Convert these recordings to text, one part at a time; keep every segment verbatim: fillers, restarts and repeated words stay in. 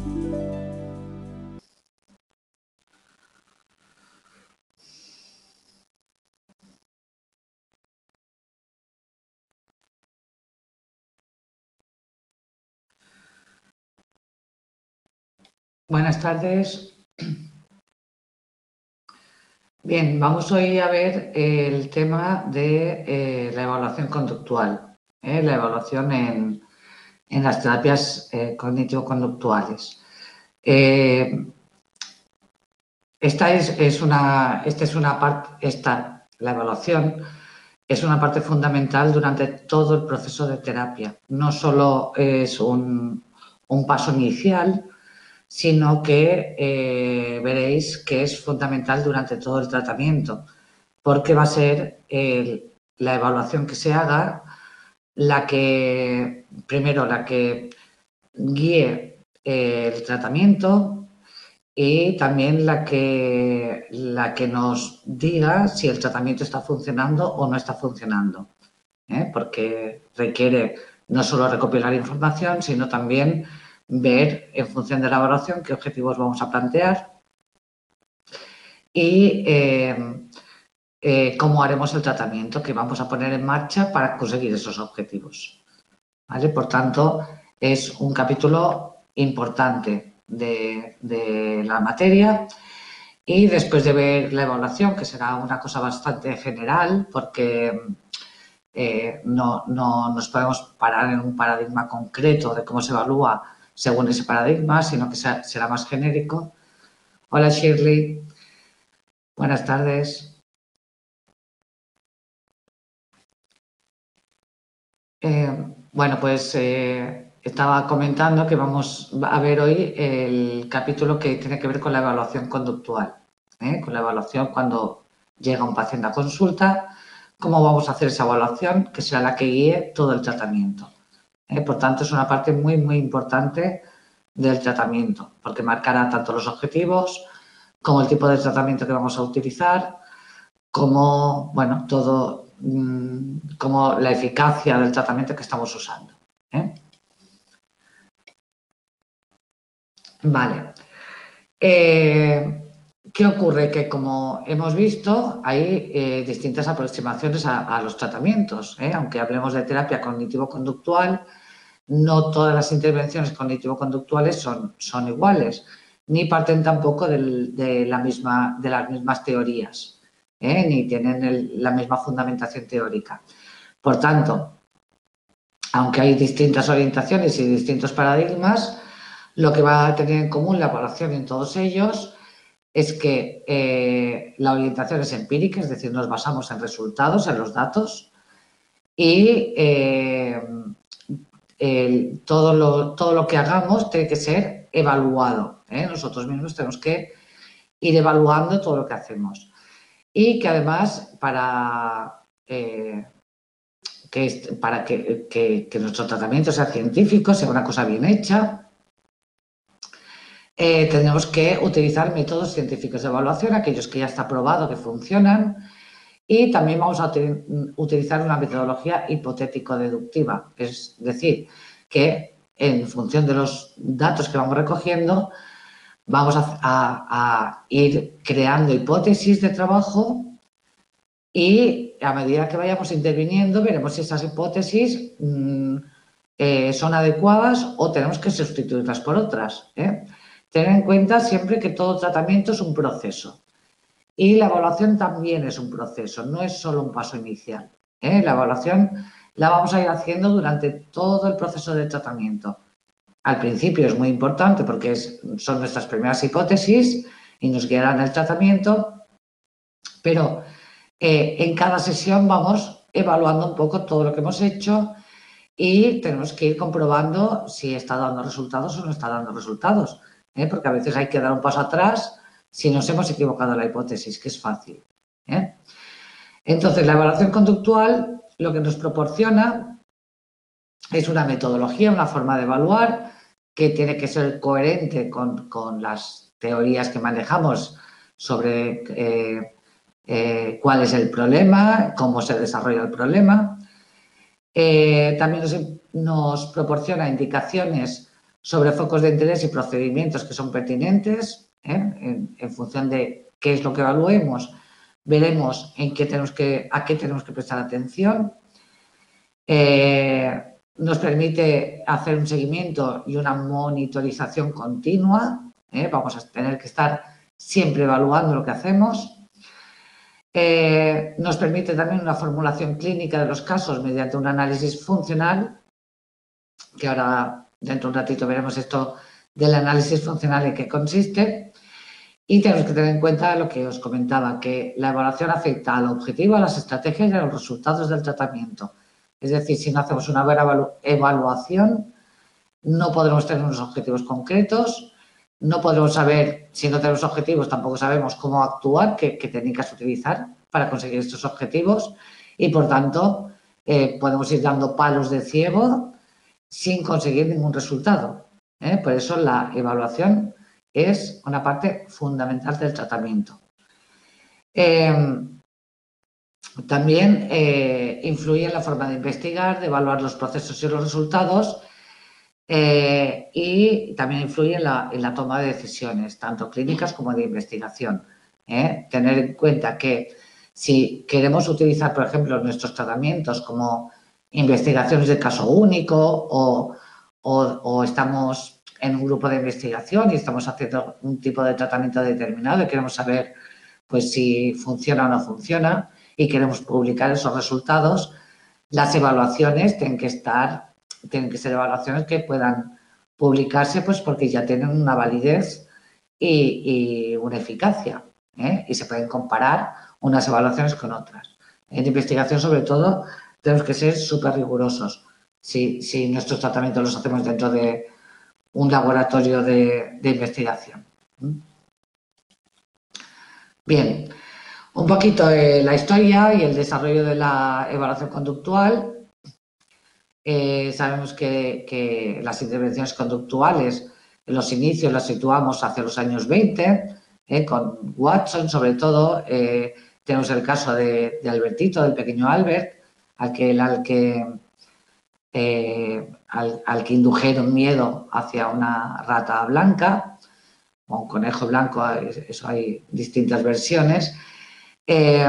Buenas tardes. Bien, vamos hoy a ver el tema de eh, la evaluación conductual, ¿eh? la evaluación en, en las terapias eh, cognitivo-conductuales. Eh, esta es, es una, esta es una parte, esta, la evaluación es una parte fundamental durante todo el proceso de terapia. No solo es un, un paso inicial, sino que eh, veréis que es fundamental durante todo el tratamiento, porque va a ser el, la evaluación que se haga la que, primero, la que guíe eh, el tratamiento y también la que, la que nos diga si el tratamiento está funcionando o no está funcionando, ¿eh? Porque requiere no solo recopilar información, sino también ver en función de la evaluación qué objetivos vamos a plantear y eh, eh, cómo haremos el tratamiento que vamos a poner en marcha para conseguir esos objetivos. ¿Vale? Por tanto, es un capítulo importante de, de la materia y después de ver la evaluación, que será una cosa bastante general porque eh, no, no nos podemos parar en un paradigma concreto de cómo se evalúa según ese paradigma, sino que será más genérico. Hola Shirley, buenas tardes. Eh, bueno, pues eh, estaba comentando que vamos a ver hoy el capítulo que tiene que ver con la evaluación conductual, ¿eh? Con la evaluación cuando llega un paciente a consulta, cómo vamos a hacer esa evaluación, que será la que guíe todo el tratamiento. ¿eh? Por tanto, es una parte muy, muy importante del tratamiento, porque marcará tanto los objetivos como el tipo de tratamiento que vamos a utilizar, como, bueno, todo, mmm, como la eficacia del tratamiento que estamos usando. ¿eh? Vale. Eh, ¿Qué ocurre? Que como hemos visto, hay eh, distintas aproximaciones a, a los tratamientos. ¿eh? Aunque hablemos de terapia cognitivo-conductual, no todas las intervenciones cognitivo-conductuales son, son iguales, ni parten tampoco del, de, la misma, de las mismas teorías, ¿eh? ni tienen el, la misma fundamentación teórica. Por tanto, aunque hay distintas orientaciones y distintos paradigmas, lo que va a tener en común la evaluación en todos ellos es que eh, la orientación es empírica, es decir, nos basamos en resultados, en los datos, y eh, el, todo, lo, todo lo que hagamos tiene que ser evaluado. ¿eh? Nosotros mismos tenemos que ir evaluando todo lo que hacemos. Y que además, para, eh, que, para que, que, que nuestro tratamiento sea científico, sea una cosa bien hecha, Eh, tenemos que utilizar métodos científicos de evaluación, aquellos que ya está probado que funcionan, y también vamos a utilizar una metodología hipotético-deductiva, es decir, que en función de los datos que vamos recogiendo, vamos a, a, a ir creando hipótesis de trabajo y a medida que vayamos interviniendo veremos si esas hipótesis mmm, eh, son adecuadas o tenemos que sustituirlas por otras. ¿eh? Tener en cuenta siempre que todo tratamiento es un proceso y la evaluación también es un proceso, no es solo un paso inicial. ¿eh? La evaluación la vamos a ir haciendo durante todo el proceso de tratamiento. Al principio es muy importante porque es, son nuestras primeras hipótesis y nos guiarán el tratamiento, pero eh, en cada sesión vamos evaluando un poco todo lo que hemos hecho y tenemos que ir comprobando si está dando resultados o no está dando resultados. ¿eh? Porque a veces hay que dar un paso atrás si nos hemos equivocado en la hipótesis, que es fácil. ¿eh? Entonces, la evaluación conductual lo que nos proporciona es una metodología, una forma de evaluar que tiene que ser coherente con, con las teorías que manejamos sobre eh, eh, cuál es el problema, cómo se desarrolla el problema. Eh, también nos, nos proporciona indicaciones sobre focos de interés y procedimientos que son pertinentes, ¿eh? en, en función de qué es lo que evaluemos, veremos en qué tenemos que, a qué tenemos que prestar atención. Eh, nos permite hacer un seguimiento y una monitorización continua. ¿eh? Vamos a tener que estar siempre evaluando lo que hacemos. Eh, nos permite también una formulación clínica de los casos mediante un análisis funcional, que ahora dentro de un ratito veremos esto del análisis funcional en qué consiste. Y tenemos que tener en cuenta lo que os comentaba, que la evaluación afecta al objetivo, a las estrategias y a los resultados del tratamiento. Es decir, si no hacemos una buena evaluación, no podremos tener unos objetivos concretos, no podremos saber, si no tenemos objetivos, tampoco sabemos cómo actuar, qué, qué técnicas utilizar para conseguir estos objetivos y, por tanto, eh, podemos ir dando palos de ciego sin conseguir ningún resultado. ¿eh? Por eso la evaluación es una parte fundamental del tratamiento. Eh, también eh, influye en la forma de investigar, de evaluar los procesos y los resultados eh, y también influye en la, en la toma de decisiones, tanto clínicas como de investigación. ¿eh? Tener en cuenta que si queremos utilizar, por ejemplo, nuestros tratamientos como investigaciones de caso único o, o, o estamos en un grupo de investigación y estamos haciendo un tipo de tratamiento determinado y queremos saber pues, si funciona o no funciona y queremos publicar esos resultados, las evaluaciones tienen que estar, tienen que ser evaluaciones que puedan publicarse pues, porque ya tienen una validez y, y una eficacia ¿eh? y se pueden comparar unas evaluaciones con otras. En investigación, sobre todo, tenemos que ser súper rigurosos. Si, si nuestros tratamientos los hacemos dentro de un laboratorio de, de investigación. Bien, un poquito de la historia y el desarrollo de la evaluación conductual. Eh, sabemos que, que las intervenciones conductuales, en los inicios las situamos hacia los años veinte, eh, con Watson sobre todo. Eh, tenemos el caso de, de Albertito, del pequeño Albert, aquel al que Eh, al, al que indujeron miedo hacia una rata blanca o un conejo blanco, eso hay distintas versiones, eh,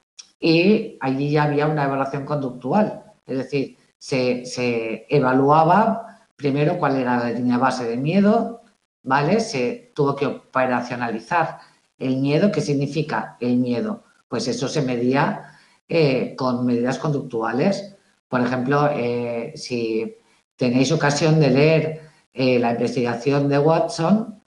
y allí ya había una evaluación conductual, es decir, se, se evaluaba primero cuál era la línea base de miedo, ¿vale? Se tuvo que operacionalizar el miedo. ¿Qué significa el miedo? Pues eso se medía eh, con medidas conductuales. Por ejemplo, eh, si tenéis ocasión de leer eh, la investigación de Watson,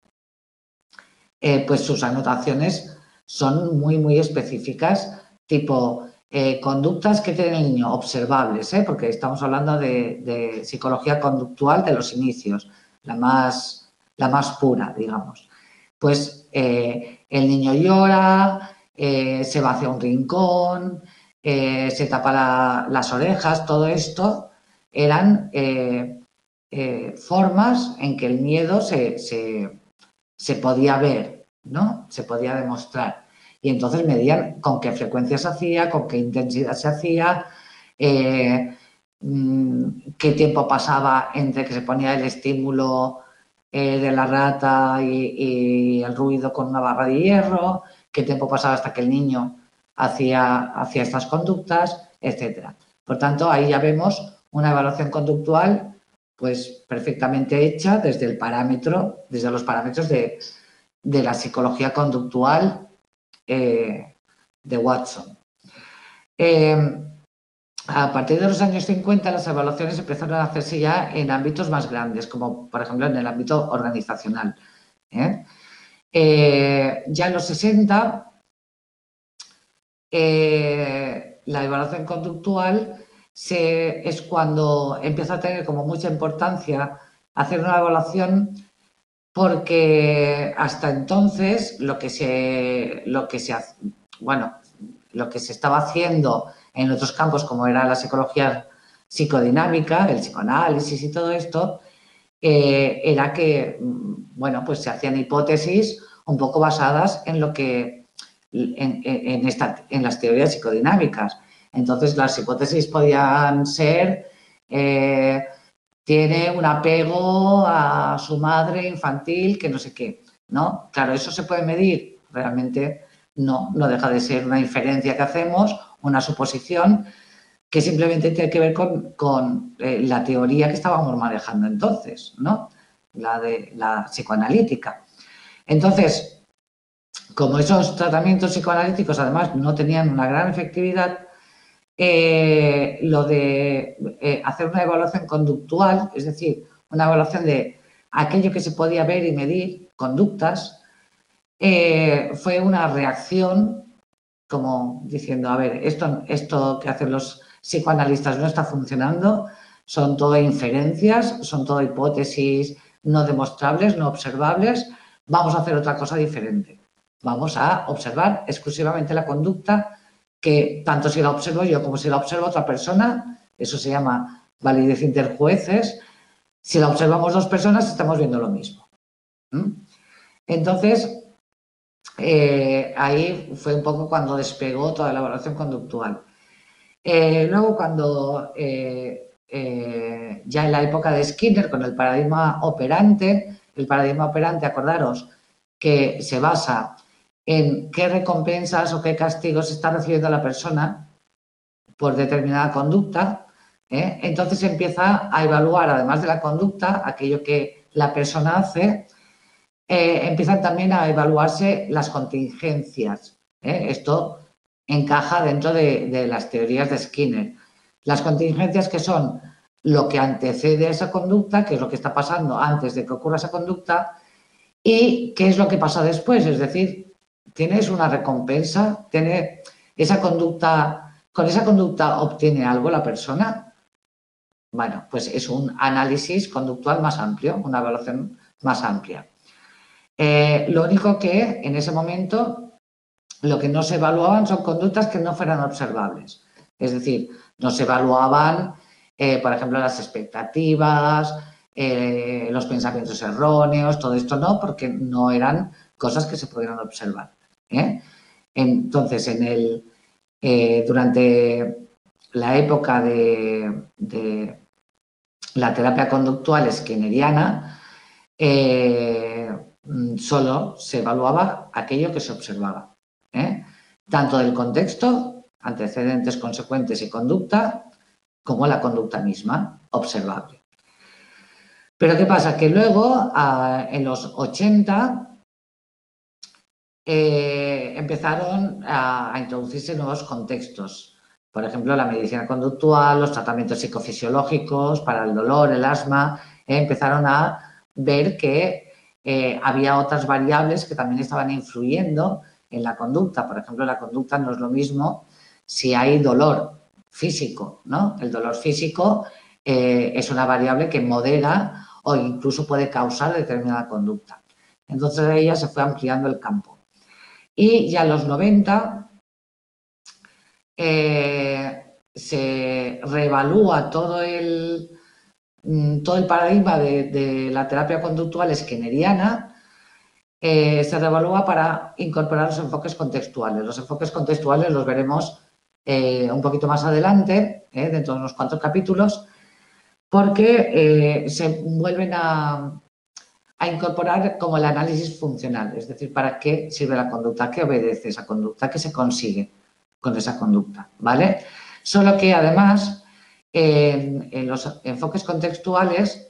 eh, pues sus anotaciones son muy, muy específicas, tipo eh, conductas que tiene el niño, observables, ¿eh? porque estamos hablando de, de psicología conductual de los inicios, la más, la más pura, digamos. Pues eh, el niño llora, eh, se va hacia un rincón, Eh, se tapa la, las orejas, todo esto eran eh, eh, formas en que el miedo se, se, se podía ver, ¿no? Se podía demostrar. Y entonces medían con qué frecuencia se hacía, con qué intensidad se hacía, eh, qué tiempo pasaba entre que se ponía el estímulo eh, de la rata y, y el ruido con una barra de hierro, qué tiempo pasaba hasta que el niño hacia, hacia estas conductas, etcétera. Por tanto, ahí ya vemos una evaluación conductual pues perfectamente hecha desde el parámetro, desde los parámetros de, de la psicología conductual eh, de Watson. Eh, a partir de los años cincuenta, las evaluaciones empezaron a hacerse ya en ámbitos más grandes, como por ejemplo en el ámbito organizacional. ¿eh? Eh, ya en los sesenta, Eh, la evaluación conductual se, es cuando empieza a tener como mucha importancia hacer una evaluación, porque hasta entonces lo que se, lo que se, bueno, lo que se estaba haciendo en otros campos, como era la psicología psicodinámica, el psicoanálisis y todo esto, eh, era que, bueno, pues se hacían hipótesis un poco basadas en lo que En, en, esta, en las teorías psicodinámicas. Entonces, las hipótesis podían ser eh, tiene un apego a su madre infantil, que no sé qué, ¿no? Claro, ¿eso se puede medir? Realmente no, no deja de ser una inferencia que hacemos, una suposición que simplemente tiene que ver con, con eh, la teoría que estábamos manejando entonces, ¿no? La de la psicoanalítica. Entonces, como esos tratamientos psicoanalíticos además no tenían una gran efectividad, eh, lo de eh, hacer una evaluación conductual, es decir, una evaluación de aquello que se podía ver y medir, conductas, eh, fue una reacción como diciendo, a ver, esto, esto que hacen los psicoanalistas no está funcionando, son todo inferencias, son todo hipótesis no demostrables, no observables, vamos a hacer otra cosa diferente. Vamos a observar exclusivamente la conducta que tanto si la observo yo como si la observa otra persona, eso se llama validez interjueces, si la observamos dos personas estamos viendo lo mismo. ¿Mm? Entonces, eh, ahí fue un poco cuando despegó toda la evaluación conductual. Eh, luego, cuando eh, eh, ya en la época de Skinner, con el paradigma operante, el paradigma operante, acordaros, que se basa en qué recompensas o qué castigos está recibiendo la persona por determinada conducta, ¿eh? Entonces empieza a evaluar, además de la conducta, aquello que la persona hace, eh, empiezan también a evaluarse las contingencias, ¿eh? Esto encaja dentro de, de las teorías de Skinner. Las contingencias que son lo que antecede a esa conducta, que es lo que está pasando antes de que ocurra esa conducta, y qué es lo que pasa después, es decir, tienes una recompensa, tiene esa conducta, con esa conducta obtiene algo la persona. Bueno, pues es un análisis conductual más amplio, una evaluación más amplia. Eh, lo único que en ese momento lo que no se evaluaban son conductas que no fueran observables. Es decir, no se evaluaban, eh, por ejemplo, las expectativas, eh, los pensamientos erróneos, todo esto no, porque no eran cosas que se pudieran observar, ¿eh? Entonces, en el, eh, durante la época de, de la terapia conductual skinneriana, eh, solo se evaluaba aquello que se observaba, ¿eh? Tanto del contexto, antecedentes, consecuentes y conducta, como la conducta misma, observable. Pero ¿qué pasa? Que luego, a, en los ochenta, eh, empezaron a, a introducirse nuevos contextos. Por ejemplo, la medicina conductual, los tratamientos psicofisiológicos para el dolor, el asma, eh, empezaron a ver que eh, había otras variables que también estaban influyendo en la conducta. Por ejemplo, la conducta no es lo mismo si hay dolor físico, ¿no? El dolor físico eh, es una variable que modera o incluso puede causar determinada conducta. Entonces, de ella se fue ampliando el campo. Y ya en los noventa eh, se reevalúa todo el, todo el paradigma de, de la terapia conductual skinneriana, eh, se reevalúa para incorporar los enfoques contextuales. Los enfoques contextuales los veremos eh, un poquito más adelante, eh, dentro de unos cuantos capítulos, porque eh, se vuelven a, a incorporar como el análisis funcional, es decir, para qué sirve la conducta, qué obedece esa conducta, qué se consigue con esa conducta, ¿vale? Solo que además en, en los enfoques contextuales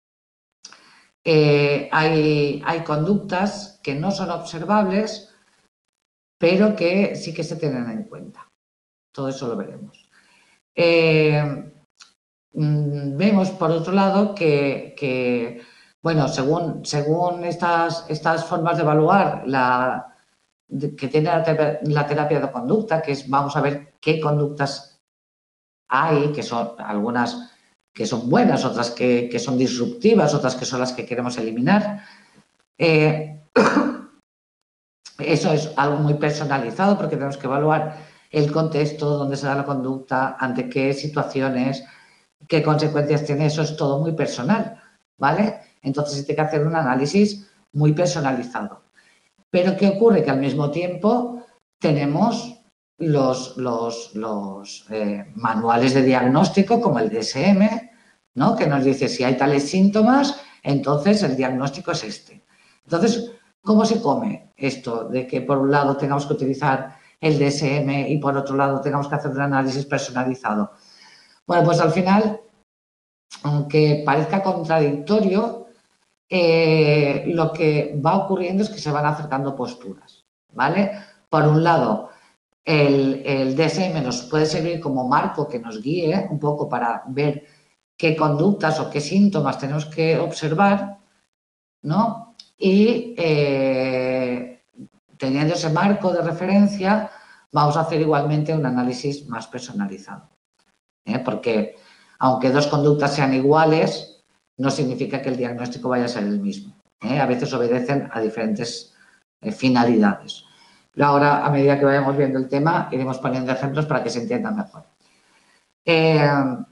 eh, hay, hay conductas que no son observables, pero que sí que se tienen en cuenta. Todo eso lo veremos. Eh, vemos, por otro lado, que, que bueno, según, según estas, estas formas de evaluar la, de, que tiene la terapia, la terapia de conducta, que es vamos a ver qué conductas hay, que son algunas que son buenas, otras que, que son disruptivas, otras que son las que queremos eliminar. Eh, eso es algo muy personalizado porque tenemos que evaluar el contexto, dónde se da la conducta, ante qué situaciones, qué consecuencias tiene, eso es todo muy personal, ¿vale? Entonces se tiene que hacer un análisis muy personalizado. Pero ¿qué ocurre? Que al mismo tiempo tenemos los, los, los eh, manuales de diagnóstico como el D S M, ¿no? Que nos dice si hay tales síntomas, entonces el diagnóstico es este. Entonces, ¿cómo se come esto de que por un lado tengamos que utilizar el D S M y por otro lado tengamos que hacer un análisis personalizado? Bueno, pues al final, aunque parezca contradictorio, eh, lo que va ocurriendo es que se van acercando posturas, ¿vale? Por un lado, el, el D S M nos puede servir como marco que nos guíe un poco para ver qué conductas o qué síntomas tenemos que observar, ¿no? Y eh, teniendo ese marco de referencia, vamos a hacer igualmente un análisis más personalizado, ¿eh? Porque aunque dos conductas sean iguales, no significa que el diagnóstico vaya a ser el mismo, ¿eh? A veces obedecen a diferentes eh, finalidades. Pero ahora, a medida que vayamos viendo el tema, iremos poniendo ejemplos para que se entienda mejor. Eh,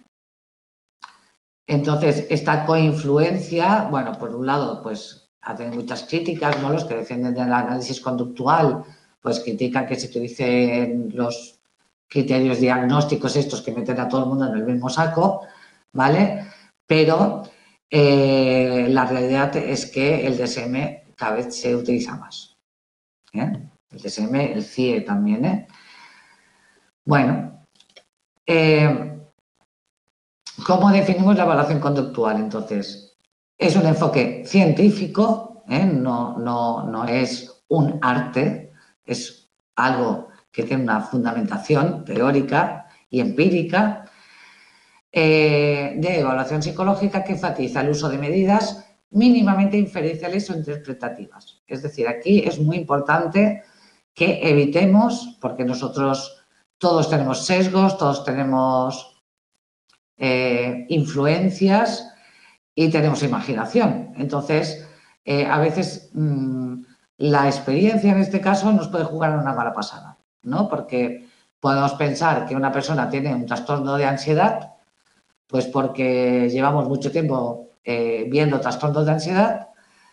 entonces, esta coinfluencia, bueno, por un lado, pues ha tenido muchas críticas, ¿no? Los que defienden el análisis conductual, pues critican que se utilicen los criterios diagnósticos estos que meten a todo el mundo en el mismo saco, ¿vale? Pero eh, la realidad es que el D S M cada vez se utiliza más, ¿eh? El D S M, el C I E también, ¿eh? Bueno, eh, ¿cómo definimos la evaluación conductual? Entonces, es un enfoque científico, ¿eh? no, no, no es un arte, es algo que tiene una fundamentación teórica y empírica eh, de evaluación psicológica que enfatiza el uso de medidas mínimamente inferenciales o interpretativas. Es decir, aquí es muy importante que evitemos, porque nosotros todos tenemos sesgos, todos tenemos eh, influencias y tenemos imaginación. Entonces, eh, a veces mmm, la experiencia en este caso nos puede jugar una mala pasada, ¿no? Porque podemos pensar que una persona tiene un trastorno de ansiedad, pues porque llevamos mucho tiempo eh, viendo trastornos de ansiedad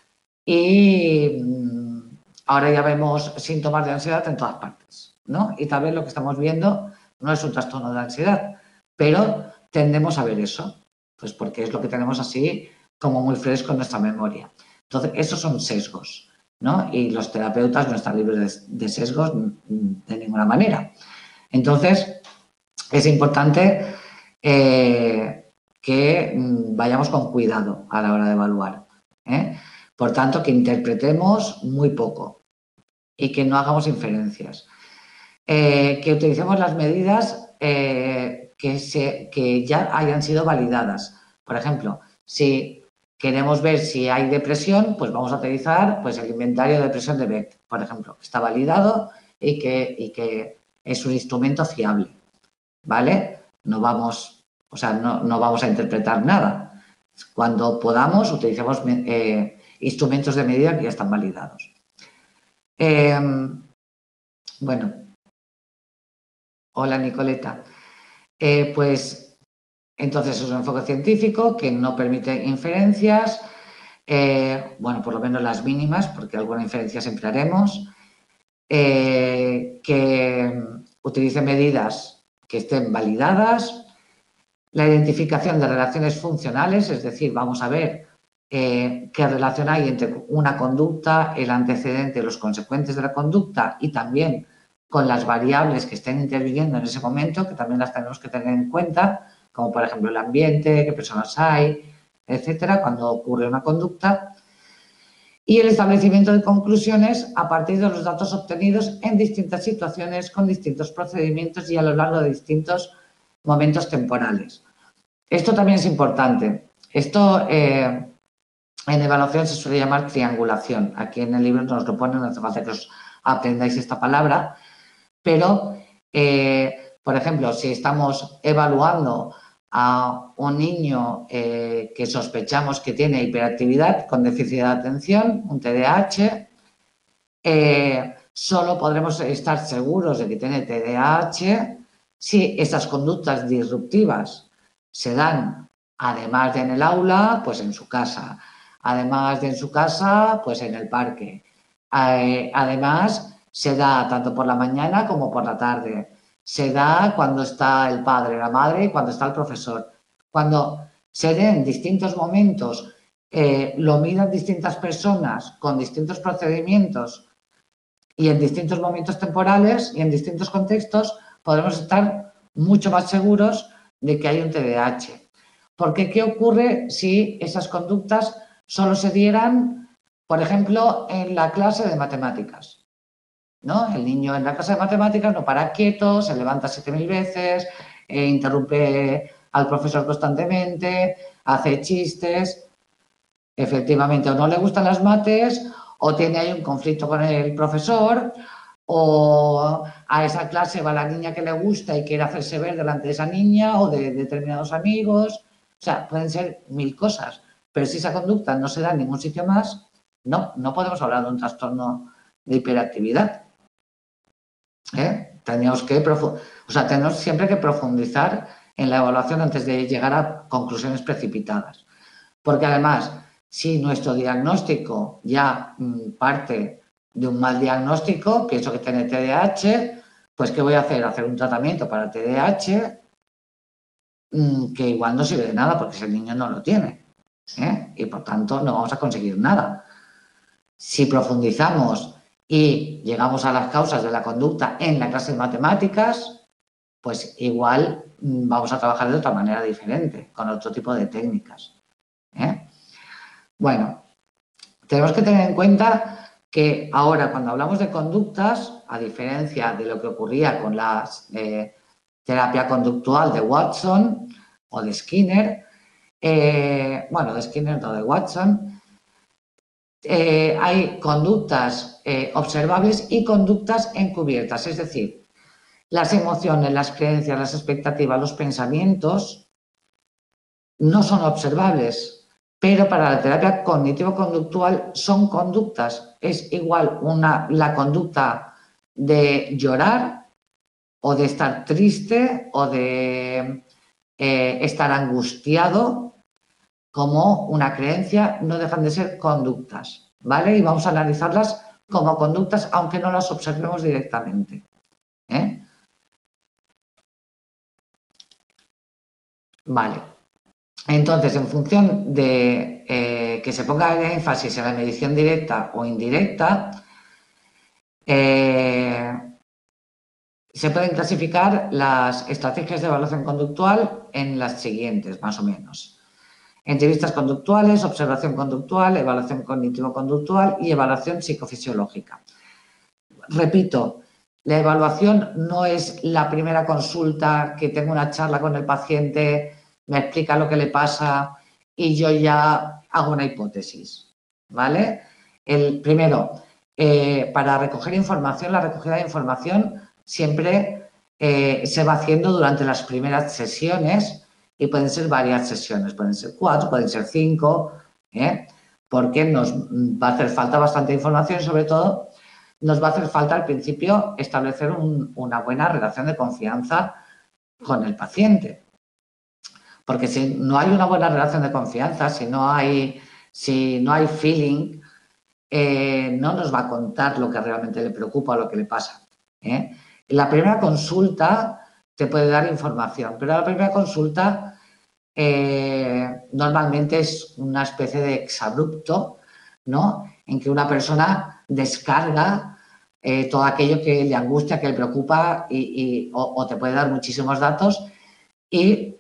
y mmm, ahora ya vemos síntomas de ansiedad en todas partes, ¿no? Y tal vez lo que estamos viendo no es un trastorno de ansiedad, pero tendemos a ver eso, pues porque es lo que tenemos así como muy fresco en nuestra memoria. Entonces, esos son sesgos, ¿no? Y los terapeutas no están libres de, de sesgos de ninguna manera. Entonces, es importante eh, que vayamos con cuidado a la hora de evaluar, ¿eh? Por tanto, que interpretemos muy poco y que no hagamos inferencias. Eh, que utilicemos las medidas eh, que, se, que ya hayan sido validadas. Por ejemplo, si queremos ver si hay depresión, pues vamos a utilizar pues, el inventario de depresión de Beck, por ejemplo, que está validado y que, y que es un instrumento fiable, ¿vale? No vamos, o sea, no, no vamos a interpretar nada. Cuando podamos, utilicemos eh, instrumentos de medida que ya están validados. Eh, bueno, hola, Nicoleta. Eh, pues entonces es un enfoque científico que no permite inferencias, eh, bueno, por lo menos las mínimas, porque alguna inferencia siempre haremos, eh, que utilice medidas que estén validadas, la identificación de relaciones funcionales, es decir, vamos a ver eh, qué relación hay entre una conducta, el antecedente, los consecuentes de la conducta y también con las variables que estén interviniendo en ese momento, que también las tenemos que tener en cuenta, como por ejemplo el ambiente, qué personas hay, etcétera, cuando ocurre una conducta. Y el establecimiento de conclusiones a partir de los datos obtenidos en distintas situaciones, con distintos procedimientos y a lo largo de distintos momentos temporales. Esto también es importante. Esto eh, en evaluación se suele llamar triangulación. Aquí en el libro nos lo ponen, no hace falta que os aprendáis esta palabra, pero, eh, por ejemplo, si estamos evaluando a un niño eh, que sospechamos que tiene hiperactividad con déficit de atención, un T D A H, eh, solo podremos estar seguros de que tiene T D A H si estas conductas disruptivas se dan, además de en el aula, pues en su casa, además de en su casa, pues en el parque, eh, además se da tanto por la mañana como por la tarde. Se da cuando está el padre, la madre y cuando está el profesor. Cuando se dé en distintos momentos, eh, lo midan distintas personas con distintos procedimientos y en distintos momentos temporales y en distintos contextos, podremos estar mucho más seguros de que hay un T D A H. Porque, ¿qué ocurre si esas conductas solo se dieran, por ejemplo, en la clase de matemáticas? ¿No? El niño en la clase de matemáticas no para quieto, se levanta siete mil veces, eh, interrumpe al profesor constantemente, hace chistes. Efectivamente, o no le gustan las mates, o tiene ahí un conflicto con el profesor, o a esa clase va la niña que le gusta y quiere hacerse ver delante de esa niña o de determinados amigos. O sea, pueden ser mil cosas, pero si esa conducta no se da en ningún sitio más, no, no podemos hablar de un trastorno de hiperactividad. ¿Eh? Tenemos que, o sea, tenemos siempre que profundizar en la evaluación antes de llegar a conclusiones precipitadas. Porque además, si nuestro diagnóstico ya mmm, parte de un mal diagnóstico, pienso que tiene T D A H, pues ¿qué voy a hacer? Hacer un tratamiento para T D A H mmm, que igual no sirve de nada porque ese niño no lo tiene. ¿eh? Y por tanto no vamos a conseguir nada. Si profundizamos y llegamos a las causas de la conducta en la clase de matemáticas, pues igual mmm, vamos a trabajar de otra manera diferente, con otro tipo de técnicas. ¿eh? Bueno, tenemos que tener en cuenta que ahora cuando hablamos de conductas, a diferencia de lo que ocurría con la eh, terapia conductual de Watson o de Skinner, eh, bueno, de Skinner no, de Watson, eh, hay conductas eh, observables y conductas encubiertas, es decir, las emociones, las creencias, las expectativas, los pensamientos no son observables. Pero para la terapia cognitivo-conductual son conductas. Es igual una, la conducta de llorar o de estar triste o de eh, estar angustiado como una creencia, no dejan de ser conductas, ¿vale? Y vamos a analizarlas como conductas aunque no las observemos directamente. ¿eh? Vale. Entonces, en función de eh, que se ponga el énfasis en la medición directa o indirecta, eh, se pueden clasificar las estrategias de evaluación conductual en las siguientes, más o menos. Entrevistas conductuales, observación conductual, evaluación cognitivo-conductual y evaluación psicofisiológica. Repito, la evaluación no es la primera consulta que tengo una charla con el paciente, me explica lo que le pasa y yo ya hago una hipótesis, ¿vale? El, primero, eh, para recoger información, la recogida de información siempre eh, se va haciendo durante las primeras sesiones y pueden ser varias sesiones, pueden ser cuatro, pueden ser cinco, ¿eh? porque nos va a hacer falta bastante información, sobre todo nos va a hacer falta al principio establecer un, una buena relación de confianza con el paciente. Porque si no hay una buena relación de confianza, si no hay, si no hay feeling, eh, no nos va a contar lo que realmente le preocupa o lo que le pasa. ¿eh? La primera consulta te puede dar información, pero la primera consulta eh, normalmente es una especie de exabrupto, ¿no? En que una persona descarga eh, todo aquello que le angustia, que le preocupa y, y o, o te puede dar muchísimos datos y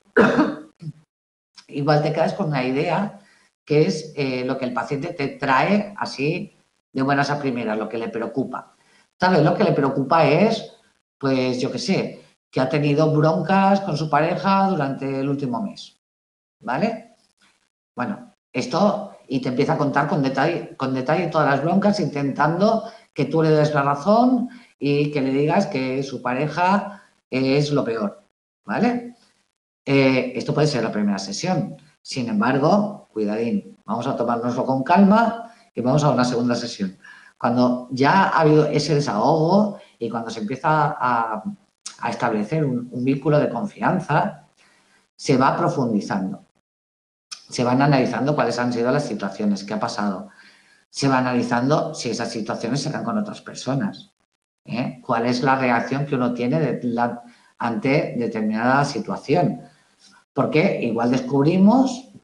igual te quedas con una idea que es eh, lo que el paciente te trae así de buenas a primeras, lo que le preocupa. ¿Sabes? Lo que le preocupa es, pues yo qué sé, que ha tenido broncas con su pareja durante el último mes. ¿Vale? Bueno, esto y te empieza a contar con detalle, con detalle todas las broncas, intentando que tú le des la razón y que le digas que su pareja es lo peor. ¿Vale? Eh, esto puede ser la primera sesión. Sin embargo, cuidadín, vamos a tomárnoslo con calma y vamos a una segunda sesión. Cuando ya ha habido ese desahogo y cuando se empieza a, a establecer un, un vínculo de confianza, se va profundizando. Se van analizando cuáles han sido las situaciones, qué ha pasado. Se va analizando si esas situaciones se dan con otras personas. ¿eh? ¿Cuál es la reacción que uno tiene de la, ante determinada situación? Porque igual descubrimos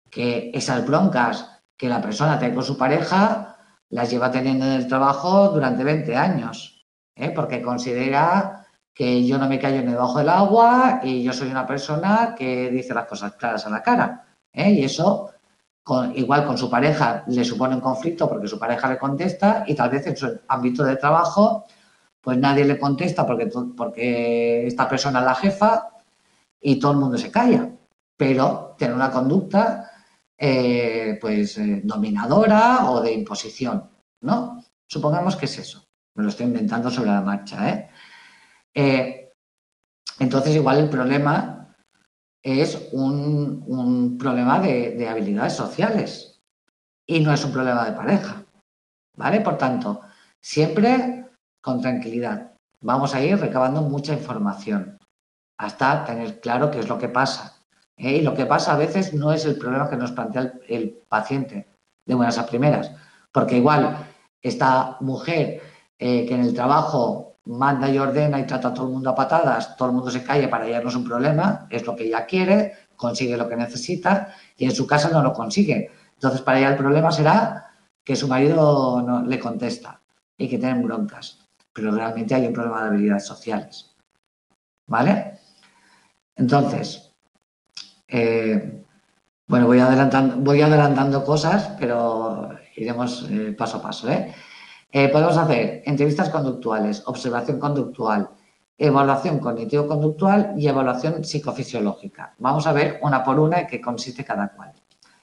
que esas broncas que la persona tiene con su pareja las lleva teniendo en el trabajo durante veinte años, ¿eh? Porque considera que yo no me callo ni debajo del agua y yo soy una persona que dice las cosas claras a la cara, ¿eh? Y eso, con, igual con su pareja le supone un conflicto porque su pareja le contesta y tal vez en su ámbito de trabajo pues nadie le contesta porque, porque esta persona es la jefa y todo el mundo se calla, pero tiene una conducta eh, pues eh, dominadora o de imposición, ¿no? Supongamos que es eso, me lo estoy inventando sobre la marcha, ¿eh? Eh, entonces igual el problema es un, un problema de, de habilidades sociales y no es un problema de pareja, ¿vale? Por tanto, siempre con tranquilidad. Vamos a ir recabando mucha información hasta tener claro qué es lo que pasa. ¿eh? Y lo que pasa a veces no es el problema que nos plantea el, el paciente de buenas a primeras, porque igual esta mujer eh, que en el trabajo manda y ordena y trata a todo el mundo a patadas, todo el mundo se calla, para ella no es un problema, es lo que ella quiere, consigue lo que necesita y en su casa no lo consigue. Entonces para ella el problema será que su marido no le contesta y que tienen broncas, pero realmente hay un problema de habilidades sociales. ¿Vale? Entonces, eh, bueno, voy adelantando, voy adelantando cosas, pero iremos eh, paso a paso. ¿eh? Eh, podemos hacer entrevistas conductuales, observación conductual, evaluación cognitivo-conductual y evaluación psicofisiológica. Vamos a ver una por una en qué consiste cada cual.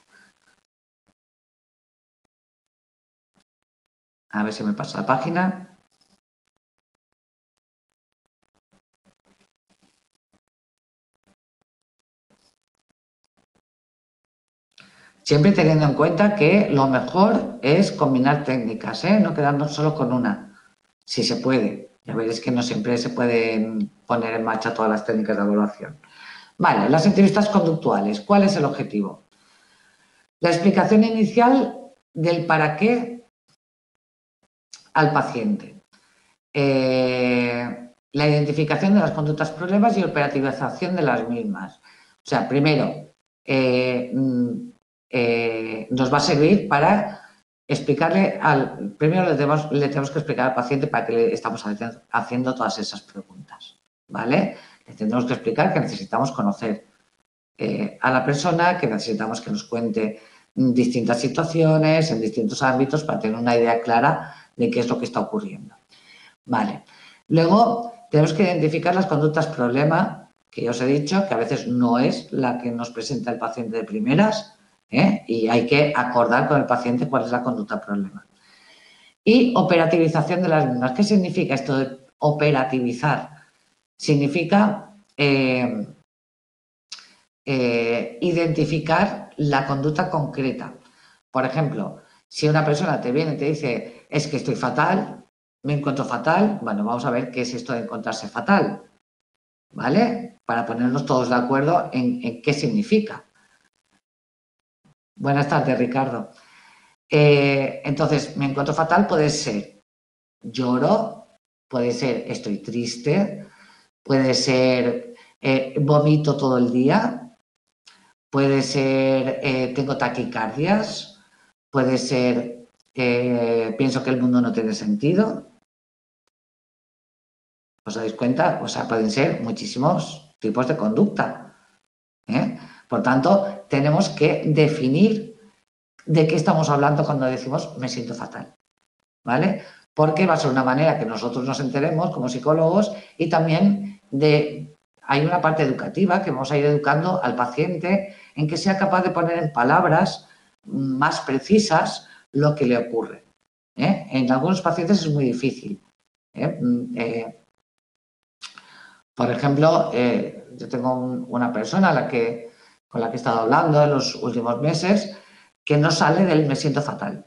A ver si me pasa la página. Siempre teniendo en cuenta que lo mejor es combinar técnicas, ¿eh? No quedarnos solo con una, si se puede. Ya veréis que no siempre se pueden poner en marcha todas las técnicas de evaluación. Vale, las entrevistas conductuales. ¿Cuál es el objetivo? La explicación inicial del para qué al paciente. Eh, la identificación de las conductas problemas y operativización de las mismas. O sea, primero, eh, eh, nos va a servir para explicarle al... Primero le tenemos, le tenemos que explicar al paciente para qué le estamos haciendo todas esas preguntas, ¿vale? Le tendremos que explicar que necesitamos conocer eh, a la persona, que necesitamos que nos cuente distintas situaciones en distintos ámbitos para tener una idea clara de qué es lo que está ocurriendo. Vale. Luego, tenemos que identificar las conductas problema, que ya os he dicho que a veces no es la que nos presenta el paciente de primeras, ¿eh? Y hay que acordar con el paciente cuál es la conducta problema. Y operativización de las mismas. ¿Qué significa esto de operativizar? Significa eh, eh, identificar la conducta concreta. Por ejemplo, si una persona te viene y te dice, es que estoy fatal, me encuentro fatal, bueno, vamos a ver qué es esto de encontrarse fatal, ¿vale? Para ponernos todos de acuerdo en, en qué significa. Buenas tardes, Ricardo. Eh, entonces, me encuentro fatal puede ser lloro, puede ser estoy triste, puede ser eh, vomito todo el día, puede ser eh, tengo taquicardias, puede ser eh, pienso que el mundo no tiene sentido. ¿Os dais cuenta? O sea, pueden ser muchísimos tipos de conducta. ¿eh? Por tanto, tenemos que definir de qué estamos hablando cuando decimos me siento fatal. ¿Vale? Porque va a ser una manera que nosotros nos enteremos como psicólogos y también de, hay una parte educativa que vamos a ir educando al paciente en que sea capaz de poner en palabras más precisas lo que le ocurre. ¿eh? En algunos pacientes es muy difícil. ¿eh? Eh, por ejemplo, eh, yo tengo un, una persona a la que, con la que he estado hablando en los últimos meses que no sale del me siento fatal.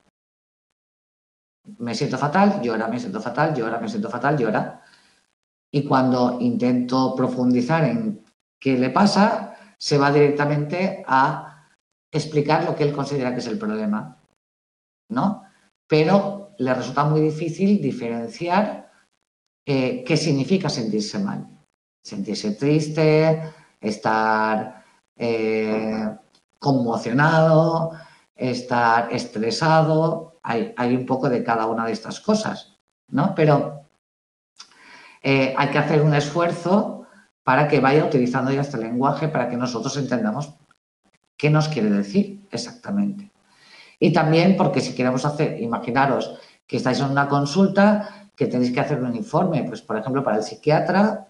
Me siento fatal, llora, me siento fatal, llora, me siento fatal, llora. Y cuando intento profundizar en qué le pasa, se va directamente a explicar lo que él considera que es el problema, ¿no? Pero le resulta muy difícil diferenciar eh, qué significa sentirse mal. Sentirse triste, estar eh, conmocionado, estar estresado, hay, hay un poco de cada una de estas cosas, ¿no? Pero eh, hay que hacer un esfuerzo para que vaya utilizando ya este lenguaje para que nosotros entendamos qué nos quiere decir exactamente. Y también porque si queremos hacer, imaginaros que estáis en una consulta, que tenéis que hacer un informe, pues por ejemplo para el psiquiatra,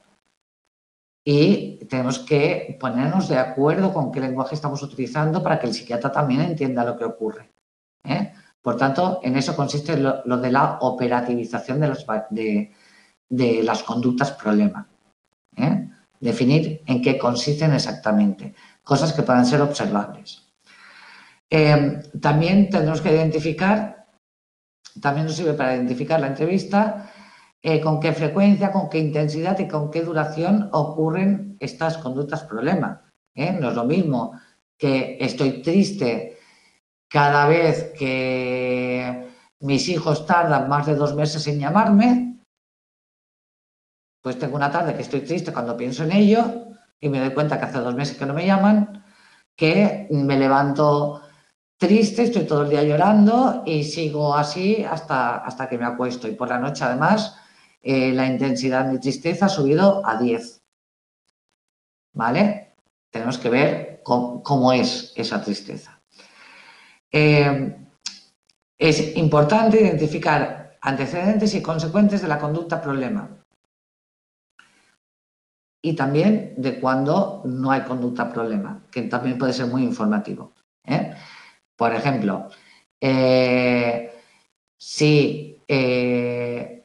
y tenemos que ponernos de acuerdo con qué lenguaje estamos utilizando para que el psiquiatra también entienda lo que ocurre, ¿eh? Por tanto, en eso consiste lo, lo de la operativización de, los, de, de las conductas problema, ¿eh? Definir en qué consisten exactamente, cosas que puedan ser observables. Eh, también tendremos que identificar, también nos sirve para identificar la entrevista, Eh, con qué frecuencia, con qué intensidad y con qué duración ocurren estas conductas problema. ¿eh? No es lo mismo que estoy triste cada vez que mis hijos tardan más de dos meses en llamarme, pues tengo una tarde que estoy triste cuando pienso en ello y me doy cuenta que hace dos meses que no me llaman, que me levanto triste, estoy todo el día llorando y sigo así hasta, hasta que me acuesto. Y por la noche, además, eh, la intensidad de mi tristeza ha subido a diez. ¿Vale? Tenemos que ver cómo, cómo es esa tristeza. Eh, es importante identificar antecedentes y consecuencias de la conducta problema. Y también de cuando no hay conducta problema, que también puede ser muy informativo. ¿eh? Por ejemplo, eh, si eh,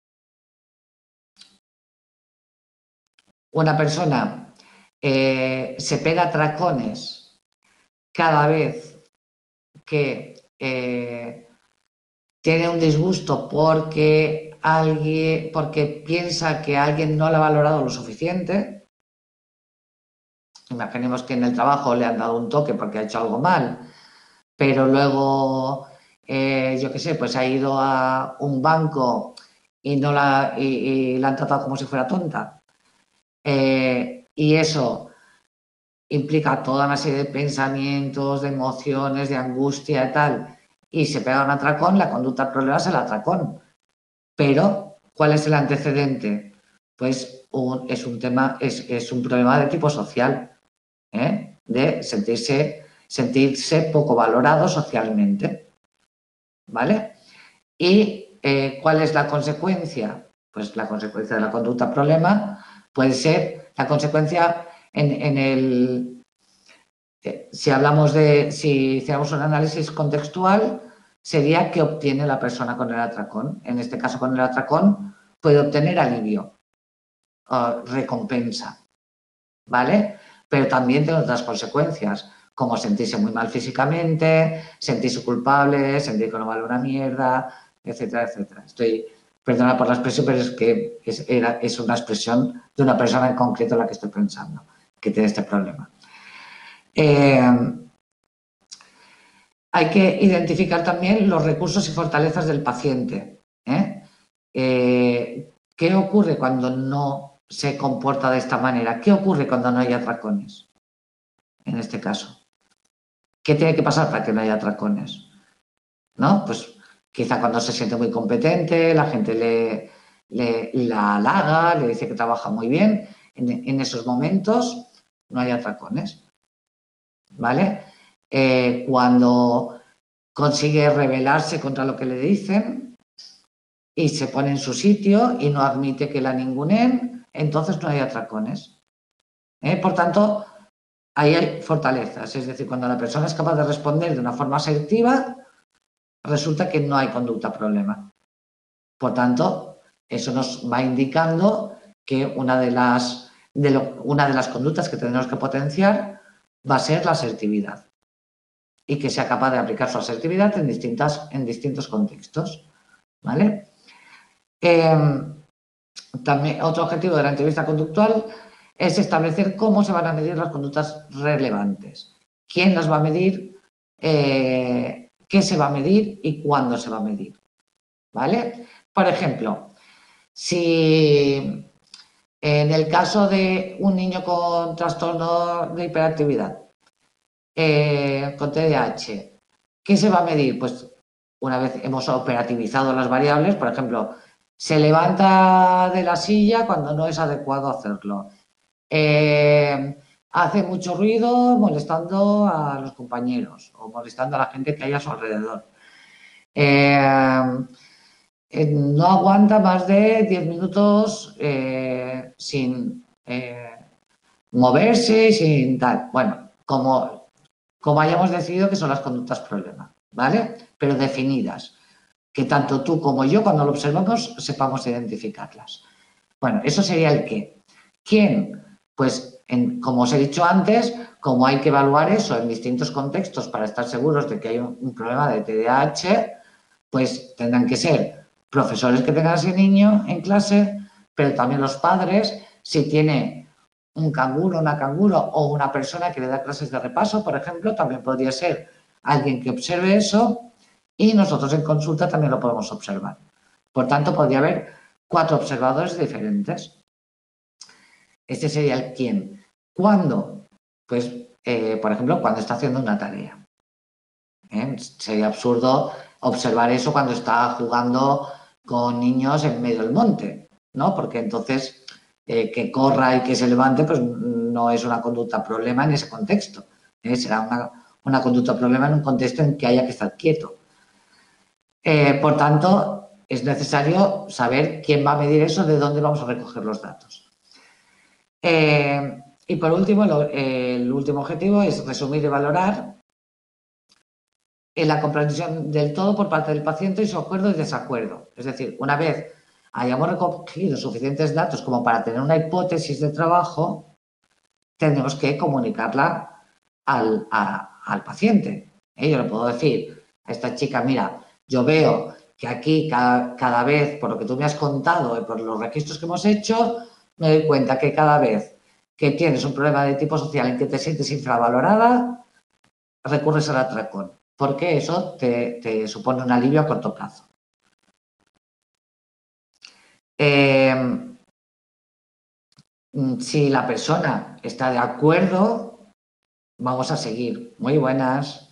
una persona eh, se pega tracones cada vez que eh, tiene un disgusto porque alguien, porque piensa que alguien no le ha valorado lo suficiente, imaginemos que en el trabajo le han dado un toque porque ha hecho algo mal, pero luego, eh, yo qué sé, pues ha ido a un banco y, no la, y, y la han tratado como si fuera tonta. Eh, y eso implica toda una serie de pensamientos, de emociones, de angustia y tal, y se pega un atracón, la conducta del problema es el atracón. Pero, ¿cuál es el antecedente? Pues un, es un tema, es, es un problema de tipo social, ¿eh? De sentirse, sentirse poco valorado socialmente, ¿vale? ¿Y eh, cuál es la consecuencia? Pues la consecuencia de la conducta problema puede ser la consecuencia en, en el... Eh, si hablamos de... Si hiciéramos un análisis contextual, sería qué obtiene la persona con el atracón. En este caso, con el atracón, puede obtener alivio, uh, recompensa, ¿vale? Pero también tiene otras consecuencias, como sentirse muy mal físicamente, sentirse culpable, sentir que no vale una mierda, etcétera, etcétera. Estoy, perdona por la expresión, pero es que es, era, es una expresión de una persona en concreto en la que estoy pensando, que tiene este problema. Eh, hay que identificar también los recursos y fortalezas del paciente. ¿eh? Eh, ¿Qué ocurre cuando no se comporta de esta manera? ¿Qué ocurre cuando no hay atracones? En este caso. ¿Qué tiene que pasar para que no haya atracones? ¿No? Pues quizá cuando se siente muy competente, la gente le, le la halaga, le dice que trabaja muy bien. En, en esos momentos no hay atracones. ¿Vale? Eh, cuando consigue rebelarse contra lo que le dicen y se pone en su sitio y no admite que la ninguneen, entonces no hay atracones. ¿Eh? Por tanto, ahí hay fortalezas, es decir, cuando la persona es capaz de responder de una forma asertiva, resulta que no hay conducta problema. Por tanto, eso nos va indicando que una de las, de lo, una de las conductas que tenemos que potenciar va a ser la asertividad y que sea capaz de aplicar su asertividad en, distintas, en distintos contextos. ¿Vale? Eh, también, otro objetivo de la entrevista conductual es establecer cómo se van a medir las conductas relevantes. ¿Quién las va a medir? Eh, ¿Qué se va a medir y cuándo se va a medir? ¿Vale? Por ejemplo, si en el caso de un niño con trastorno de hiperactividad eh, con T D A H. ¿Qué se va a medir? Pues una vez hemos operativizado las variables, por ejemplo, se levanta de la silla cuando no es adecuado hacerlo. Eh, hace mucho ruido molestando a los compañeros o molestando a la gente que hay a su alrededor. Eh, eh, no aguanta más de diez minutos eh, sin eh, moverse, sin tal. Bueno, como, como hayamos decidido que son las conductas problema, ¿vale? Pero definidas, que tanto tú como yo, cuando lo observamos, sepamos identificarlas. Bueno, eso sería el qué. ¿Quién? Pues, en, como os he dicho antes, como hay que evaluar eso en distintos contextos para estar seguros de que hay un, un problema de T D A H, pues tendrán que ser profesores que tengan a ese niño en clase, pero también los padres, si tiene un canguro, una canguro o una persona que le da clases de repaso, por ejemplo, también podría ser alguien que observe eso y nosotros en consulta también lo podemos observar. Por tanto, podría haber cuatro observadores diferentes. Este sería el quién. ¿Cuándo? Pues, eh, por ejemplo, cuando está haciendo una tarea. ¿Eh? Sería absurdo observar eso cuando está jugando con niños en medio del monte, ¿no? Porque entonces eh, que corra y que se levante, pues no es una conducta problema en ese contexto. ¿Eh? Será una, una conducta problema en un contexto en que haya que estar quieto. Eh, por tanto, es necesario saber quién va a medir eso, de dónde vamos a recoger los datos. Eh, y por último, lo, eh, el último objetivo es resumir y valorar en la comprensión del todo por parte del paciente y su acuerdo y desacuerdo. Es decir, una vez hayamos recogido suficientes datos como para tener una hipótesis de trabajo, tenemos que comunicarla al, a, al paciente. ¿Eh? Yo le puedo decir a esta chica, mira, yo veo que aquí cada, cada vez, por lo que tú me has contado y por los registros que hemos hecho, me doy cuenta que cada vez que tienes un problema de tipo social en que te sientes infravalorada, recurres al atracón, porque eso te, te supone un alivio a corto plazo. Eh, si la persona está de acuerdo, vamos a seguir. Muy buenas.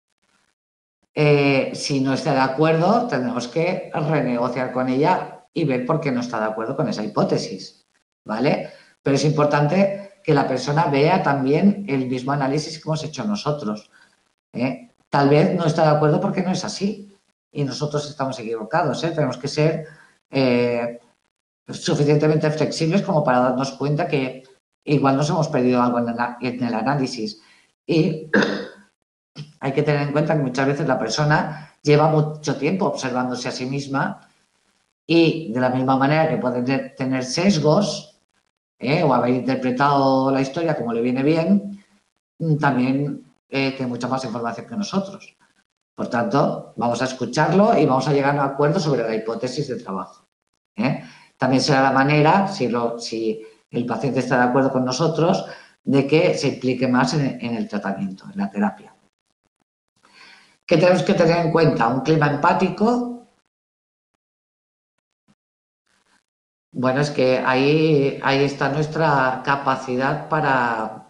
Eh, si no está de acuerdo, tendremos que renegociar con ella y ver por qué no está de acuerdo con esa hipótesis, ¿vale? Pero es importante que la persona vea también el mismo análisis que hemos hecho nosotros. ¿eh? Tal vez no está de acuerdo porque no es así y nosotros estamos equivocados. ¿eh? Tenemos que ser eh, suficientemente flexibles como para darnos cuenta que igual nos hemos perdido algo en el, en el análisis. Y hay que tener en cuenta que muchas veces la persona lleva mucho tiempo observándose a sí misma y de la misma manera que puede tener sesgos ¿eh? o haber interpretado la historia como le viene bien, también eh, tiene mucha más información que nosotros. Por tanto, vamos a escucharlo y vamos a llegar a un acuerdo sobre la hipótesis de trabajo. ¿eh? También será la manera, si, lo, si el paciente está de acuerdo con nosotros, de que se implique más en, en el tratamiento, en la terapia. ¿Qué tenemos que tener en cuenta? Un clima empático. Bueno, es que ahí, ahí está nuestra capacidad para,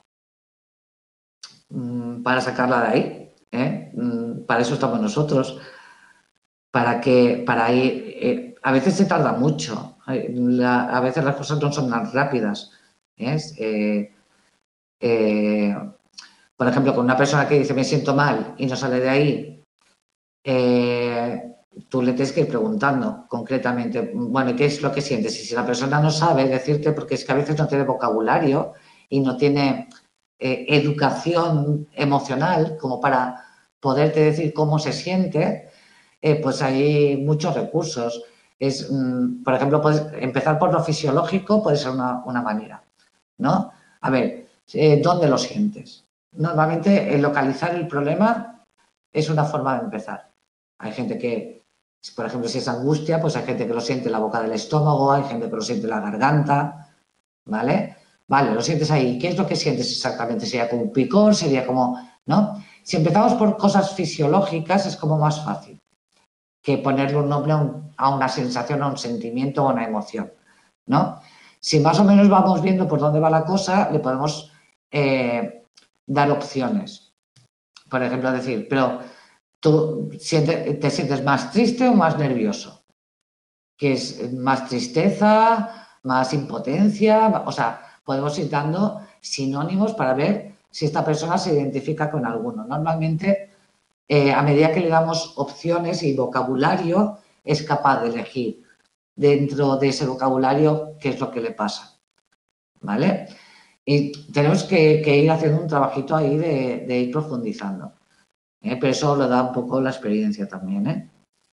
para sacarla de ahí. ¿eh? Para eso estamos nosotros. Para que, para ir, eh, a veces se tarda mucho. La, a veces las cosas no son tan rápidas. Eh, eh, por ejemplo, con una persona que dice me siento mal y no sale de ahí, eh, tú le tienes que ir preguntando concretamente, bueno, ¿qué es lo que sientes? Y si la persona no sabe decirte, porque es que a veces no tiene vocabulario y no tiene eh, educación emocional como para poderte decir cómo se siente, eh, pues hay muchos recursos. Es, mm, por ejemplo, puedes empezar por lo fisiológico, puede ser una, una manera, ¿no? A ver, eh, ¿dónde lo sientes? Normalmente, el localizar el problema es una forma de empezar. Hay gente que, por ejemplo, si es angustia, pues hay gente que lo siente en la boca del estómago, hay gente que lo siente en la garganta, ¿vale? Vale, lo sientes ahí. ¿Qué es lo que sientes exactamente? ¿Sería como un picor? ¿Sería como...? ¿No? Si empezamos por cosas fisiológicas es como más fácil que ponerle un nombre a, un, a una sensación, a un sentimiento o a una emoción, ¿no? Si más o menos vamos viendo por dónde va la cosa, le podemos eh, dar opciones. por ejemplo, decir, pero tú sientes, te sientes más triste o más nervioso, que es más tristeza, más impotencia, o sea, podemos ir dando sinónimos para ver si esta persona se identifica con alguno. Normalmente, eh, a medida que le damos opciones y vocabulario, es capaz de elegir dentro de ese vocabulario qué es lo que le pasa, ¿vale? Y tenemos que, que ir haciendo un trabajito ahí de, de ir profundizando, ¿eh? Pero eso lo da un poco la experiencia también, ¿eh?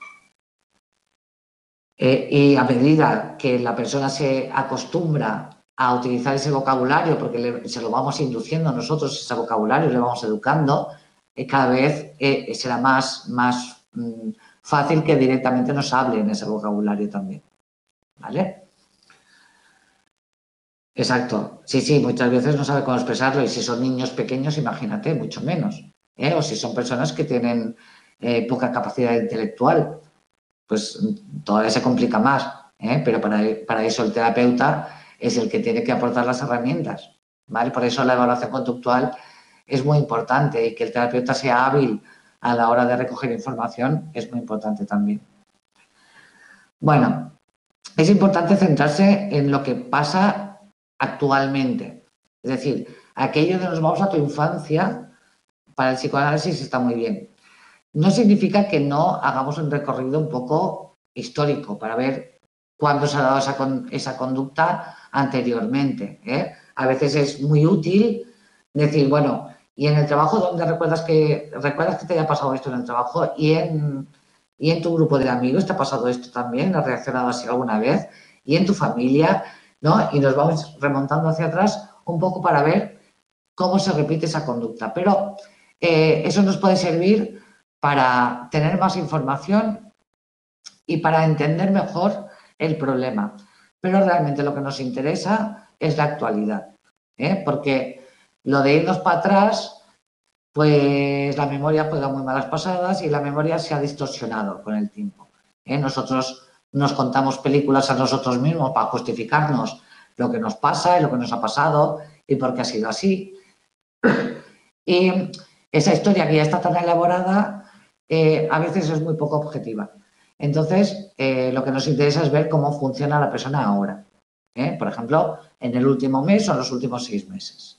Eh, y a medida que la persona se acostumbra a utilizar ese vocabulario, porque le, se lo vamos induciendo nosotros, ese vocabulario, le vamos educando, eh, cada vez eh, será más, más mmm, fácil que directamente nos hable en ese vocabulario también, ¿vale? Exacto. Sí, sí, muchas veces no sabe cómo expresarlo y si son niños pequeños, imagínate, mucho menos, ¿eh? O si son personas que tienen eh, poca capacidad intelectual, pues todavía se complica más, ¿eh? Pero para, para eso el terapeuta es el que tiene que aportar las herramientas, ¿vale? Por eso la evaluación conductual es muy importante y que el terapeuta sea hábil a la hora de recoger información es muy importante también. Bueno, es importante centrarse en lo que pasa actualmente. Es decir, aquello de nos vamos a tu infancia, para el psicoanálisis está muy bien. No significa que no hagamos un recorrido un poco histórico para ver cuándo se ha dado esa, esa conducta anteriormente, ¿eh? A veces es muy útil decir, bueno, y en el trabajo, ¿dónde recuerdas que, recuerdas que te haya pasado esto en el trabajo? Y en, y en tu grupo de amigos te ha pasado esto también, ¿has reaccionado así alguna vez? Y en tu familia, ¿no? Y nos vamos remontando hacia atrás un poco para ver cómo se repite esa conducta. Pero eh, eso nos puede servir para tener más información y para entender mejor el problema. Pero realmente lo que nos interesa es la actualidad, ¿eh? Porque lo de irnos para atrás, pues la memoria juega muy malas pasadas y la memoria se ha distorsionado con el tiempo, ¿eh? Nosotros nos contamos películas a nosotros mismos para justificarnos lo que nos pasa y lo que nos ha pasado y por qué ha sido así. Y esa historia que ya está tan elaborada, eh, a veces es muy poco objetiva. Entonces, eh, lo que nos interesa es ver cómo funciona la persona ahora, ¿eh? Por ejemplo, en el último mes o en los últimos seis meses.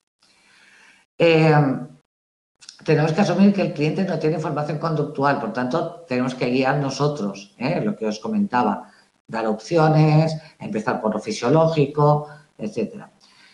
Eh, tenemos que asumir que el cliente no tiene información conductual, por tanto, tenemos que guiar nosotros, ¿eh? Lo que os comentaba, dar opciones, empezar por lo fisiológico, etcétera.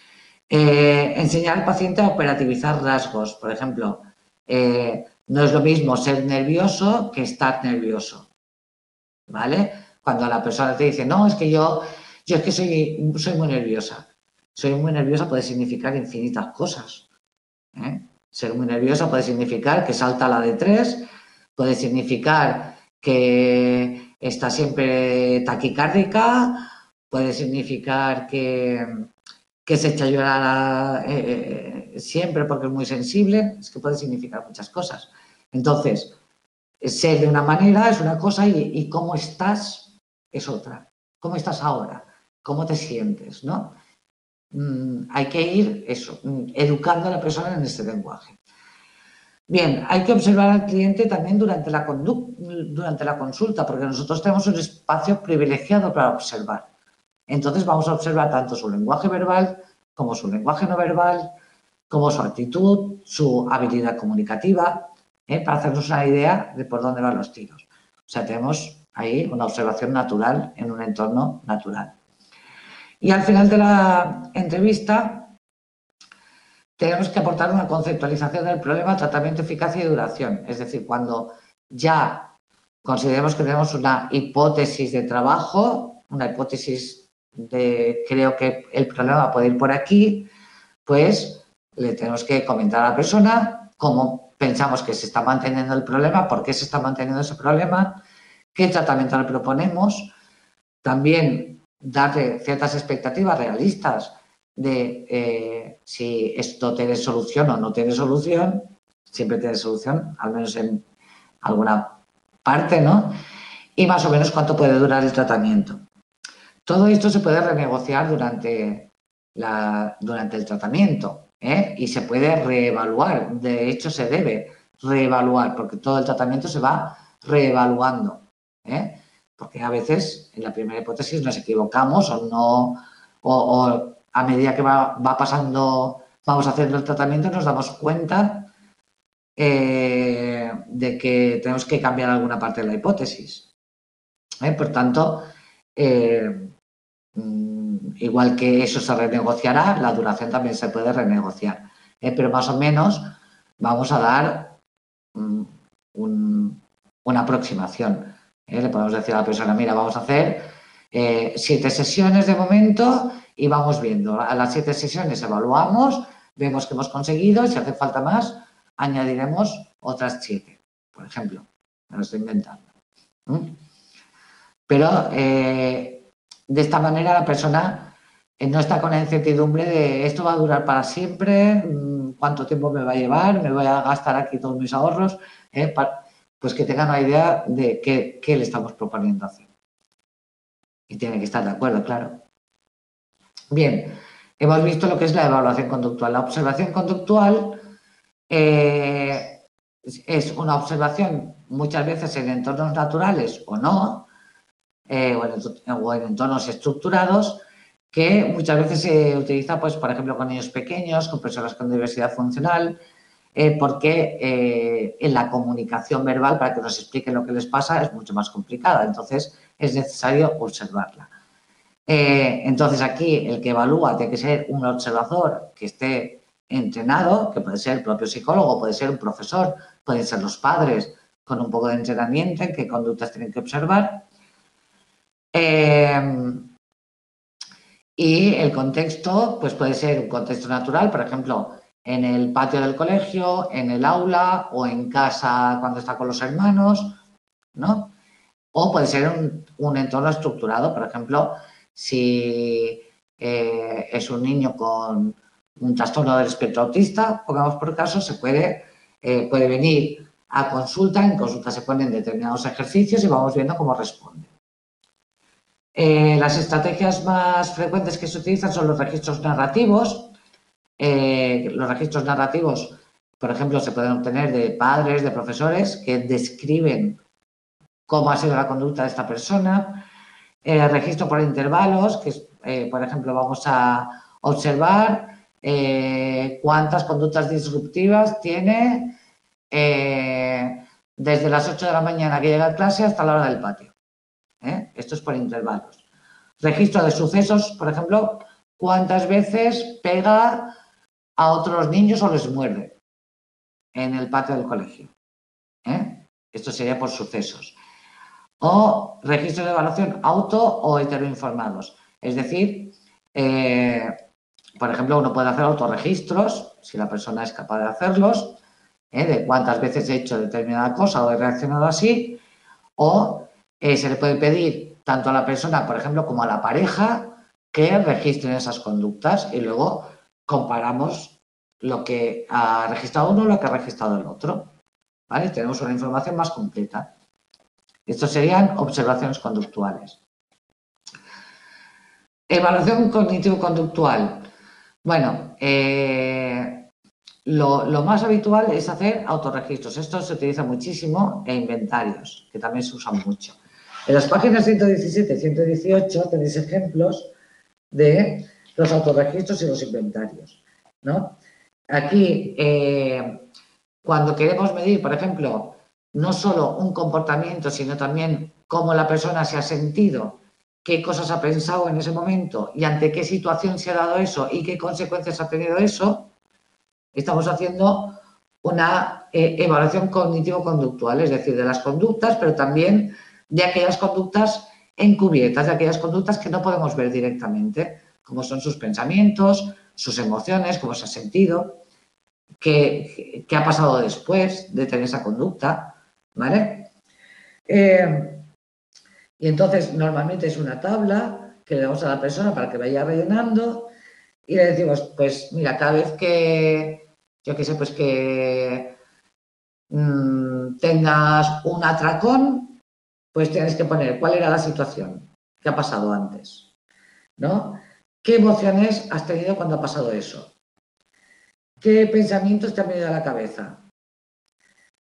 Eh, enseñar al paciente a operativizar rasgos, por ejemplo, eh, no es lo mismo ser nervioso que estar nervioso, ¿vale? Cuando la persona te dice, no, es que yo, yo es que soy, soy muy nerviosa. Soy muy nerviosa puede significar infinitas cosas, ¿eh? Ser muy nerviosa puede significar que salta la de tres, puede significar que está siempre taquicárdica, puede significar que, que se echa a llorar eh, siempre porque es muy sensible, es que puede significar muchas cosas. Entonces, ser de una manera es una cosa y, y cómo estás es otra. ¿Cómo estás ahora? ¿Cómo te sientes? ¿No? Mm, hay que ir eso, educando a la persona en este lenguaje. Bien, hay que observar al cliente también durante la, durante la consulta, porque nosotros tenemos un espacio privilegiado para observar. Entonces vamos a observar tanto su lenguaje verbal como su lenguaje no verbal, como su actitud, su habilidad comunicativa, ¿eh? Para hacernos una idea de por dónde van los tiros. O sea, tenemos ahí una observación natural en un entorno natural. Y al final de la entrevista tenemos que aportar una conceptualización del problema, tratamiento, eficacia y duración. Es decir, cuando ya consideremos que tenemos una hipótesis de trabajo, una hipótesis de creo que el problema puede ir por aquí, pues le tenemos que comentar a la persona cómo pensamos que se está manteniendo el problema, por qué se está manteniendo ese problema, qué tratamiento le proponemos, también darle ciertas expectativas realistas de eh, si esto tiene solución o no tiene solución, siempre tiene solución, al menos en alguna parte, ¿no? Y más o menos cuánto puede durar el tratamiento. Todo esto se puede renegociar durante, la, durante el tratamiento, ¿eh? Y se puede reevaluar, de hecho se debe reevaluar, porque todo el tratamiento se va reevaluando, ¿eh? Porque a veces en la primera hipótesis nos equivocamos o no, o, o a medida que va, va pasando, vamos haciendo el tratamiento, nos damos cuenta eh, de que tenemos que cambiar alguna parte de la hipótesis. ¿Eh? Por tanto, eh, igual que eso se renegociará, la duración también se puede renegociar. ¿Eh? Pero más o menos vamos a dar um, un, una aproximación. ¿Eh? Le podemos decir a la persona, mira, vamos a hacer eh, siete sesiones de momento y vamos viendo. A las siete sesiones evaluamos, vemos que hemos conseguido y si hace falta más, añadiremos otras siete, por ejemplo. Me lo estoy inventando. ¿Mm? Pero eh, de esta manera la persona eh, no está con la incertidumbre de esto va a durar para siempre, cuánto tiempo me va a llevar, me voy a gastar aquí todos mis ahorros, eh, para, pues que tengan una idea de qué, qué le estamos proponiendo hacer. Y tiene que estar de acuerdo, claro. Bien, hemos visto lo que es la evaluación conductual. La observación conductual eh, es una observación muchas veces en entornos naturales o no, eh, o, en, o en entornos estructurados, que muchas veces se utiliza, pues, por ejemplo, con niños pequeños, con personas con diversidad funcional, eh, porque eh, en la comunicación verbal, para que nos expliquen lo que les pasa, es mucho más complicada. Entonces, es necesario observarla. Eh, entonces, aquí el que evalúa tiene que ser un observador que esté entrenado, que puede ser el propio psicólogo, puede ser un profesor, pueden ser los padres con un poco de entrenamiento en qué conductas tienen que observar. Eh, y el contexto, pues puede ser un contexto natural, por ejemplo, en el patio del colegio, en el aula o en casa cuando está con los hermanos, ¿no? O puede ser un, un entorno estructurado, por ejemplo, si eh, es un niño con un trastorno del espectro autista, pongamos por caso, se puede, eh, puede venir a consulta, en consulta se ponen determinados ejercicios y vamos viendo cómo responde. Eh, las estrategias más frecuentes que se utilizan son los registros narrativos. Eh, los registros narrativos, por ejemplo, se pueden obtener de padres, de profesores que describen cómo ha sido la conducta de esta persona. Eh, registro por intervalos, que es, eh, por ejemplo, vamos a observar eh, cuántas conductas disruptivas tiene eh, desde las ocho de la mañana que llega a clase hasta la hora del patio. ¿Eh? Esto es por intervalos. Registro de sucesos, por ejemplo, cuántas veces pega a otros niños o les muerde en el patio del colegio. ¿Eh? Esto sería por sucesos. O registros de evaluación auto o heteroinformados. Es decir, eh, por ejemplo, uno puede hacer autorregistros, si la persona es capaz de hacerlos, ¿eh? De cuántas veces he hecho determinada cosa o he reaccionado así, o eh, se le puede pedir tanto a la persona, por ejemplo, como a la pareja, que registren esas conductas y luego comparamos lo que ha registrado uno y lo que ha registrado el otro. ¿Vale? Tenemos una información más completa. Estos serían observaciones conductuales. Evaluación cognitivo-conductual. Bueno, eh, lo, lo más habitual es hacer autorregistros. Esto se utiliza muchísimo e inventarios, que también se usan mucho. En las páginas ciento diecisiete y ciento dieciocho tenéis ejemplos de los autorregistros y los inventarios, ¿no? Aquí, eh, cuando queremos medir, por ejemplo, no solo un comportamiento, sino también cómo la persona se ha sentido, qué cosas ha pensado en ese momento y ante qué situación se ha dado eso y qué consecuencias ha tenido eso, estamos haciendo una eh, evaluación cognitivo-conductual, es decir, de las conductas, pero también de aquellas conductas encubiertas, de aquellas conductas que no podemos ver directamente, como son sus pensamientos, sus emociones, cómo se ha sentido, qué, qué ha pasado después de tener esa conducta, ¿vale? Eh, y entonces, normalmente es una tabla que le damos a la persona para que vaya rellenando y le decimos, pues mira, cada vez que, yo qué sé, pues que mmm, tengas un atracón, pues tienes que poner cuál era la situación, qué ha pasado antes, ¿no? ¿Qué emociones has tenido cuando ha pasado eso? ¿Qué pensamientos te han venido a la cabeza?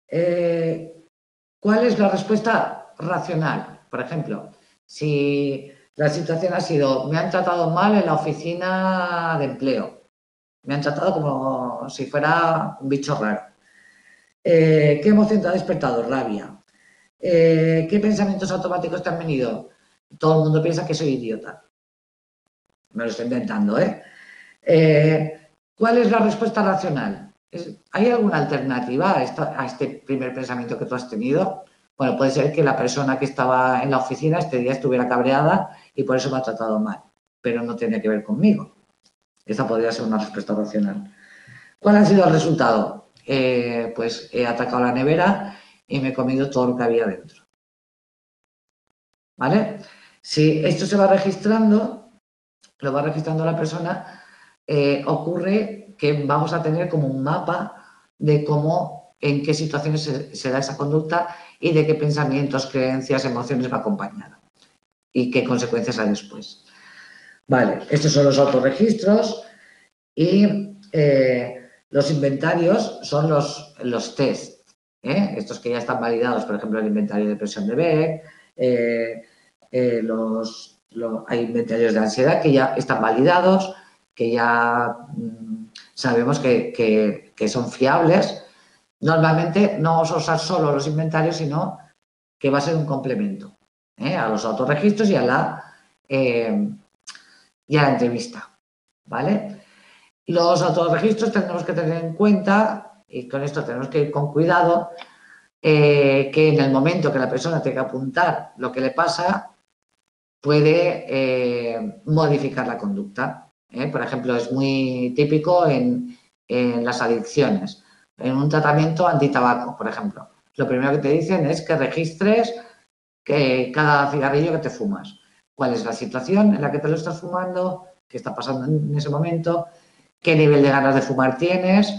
Eh, ¿Cuál es la respuesta racional? Por ejemplo, si la situación ha sido, me han tratado mal en la oficina de empleo, me han tratado como si fuera un bicho raro. Eh, ¿Qué emoción te ha despertado? Rabia. Eh, ¿Qué pensamientos automáticos te han venido? Todo el mundo piensa que soy idiota. Me lo estoy inventando, ¿eh? eh ¿Cuál es la respuesta racional? ¿Hay alguna alternativa a, esta, a este primer pensamiento que tú has tenido? Bueno, puede ser que la persona que estaba en la oficina este día estuviera cabreada y por eso me ha tratado mal, pero no tiene que ver conmigo. Esa podría ser una respuesta racional. ¿Cuál ha sido el resultado? Eh, pues he atacado la nevera y me he comido todo lo que había dentro. ¿Vale? Si esto se va registrando, lo va registrando la persona, eh, ocurre que vamos a tener como un mapa de cómo, en qué situaciones se, se da esa conducta y de qué pensamientos, creencias, emociones va acompañada y qué consecuencias hay después. Vale, estos son los autorregistros y eh, los inventarios son los, los test, ¿eh? Estos que ya están validados, por ejemplo, el inventario de presión de Beck, eh, eh, los, los, hay inventarios de ansiedad que ya están validados, que ya mmm, sabemos que, que, que son fiables. Normalmente no vamos a usar solo los inventarios, sino que va a ser un complemento, ¿eh? A los autorregistros y a la, eh, y a la entrevista, ¿vale? Los autorregistros tenemos que tener en cuenta, y con esto tenemos que ir con cuidado, eh, que en el momento que la persona tenga que apuntar lo que le pasa, puede eh, modificar la conducta. ¿eh? Por ejemplo, es muy típico en, en las adicciones. En un tratamiento antitabaco, por ejemplo, lo primero que te dicen es que registres que cada cigarrillo que te fumas. ¿Cuál es la situación en la que te lo estás fumando? ¿Qué está pasando en ese momento? ¿Qué nivel de ganas de fumar tienes?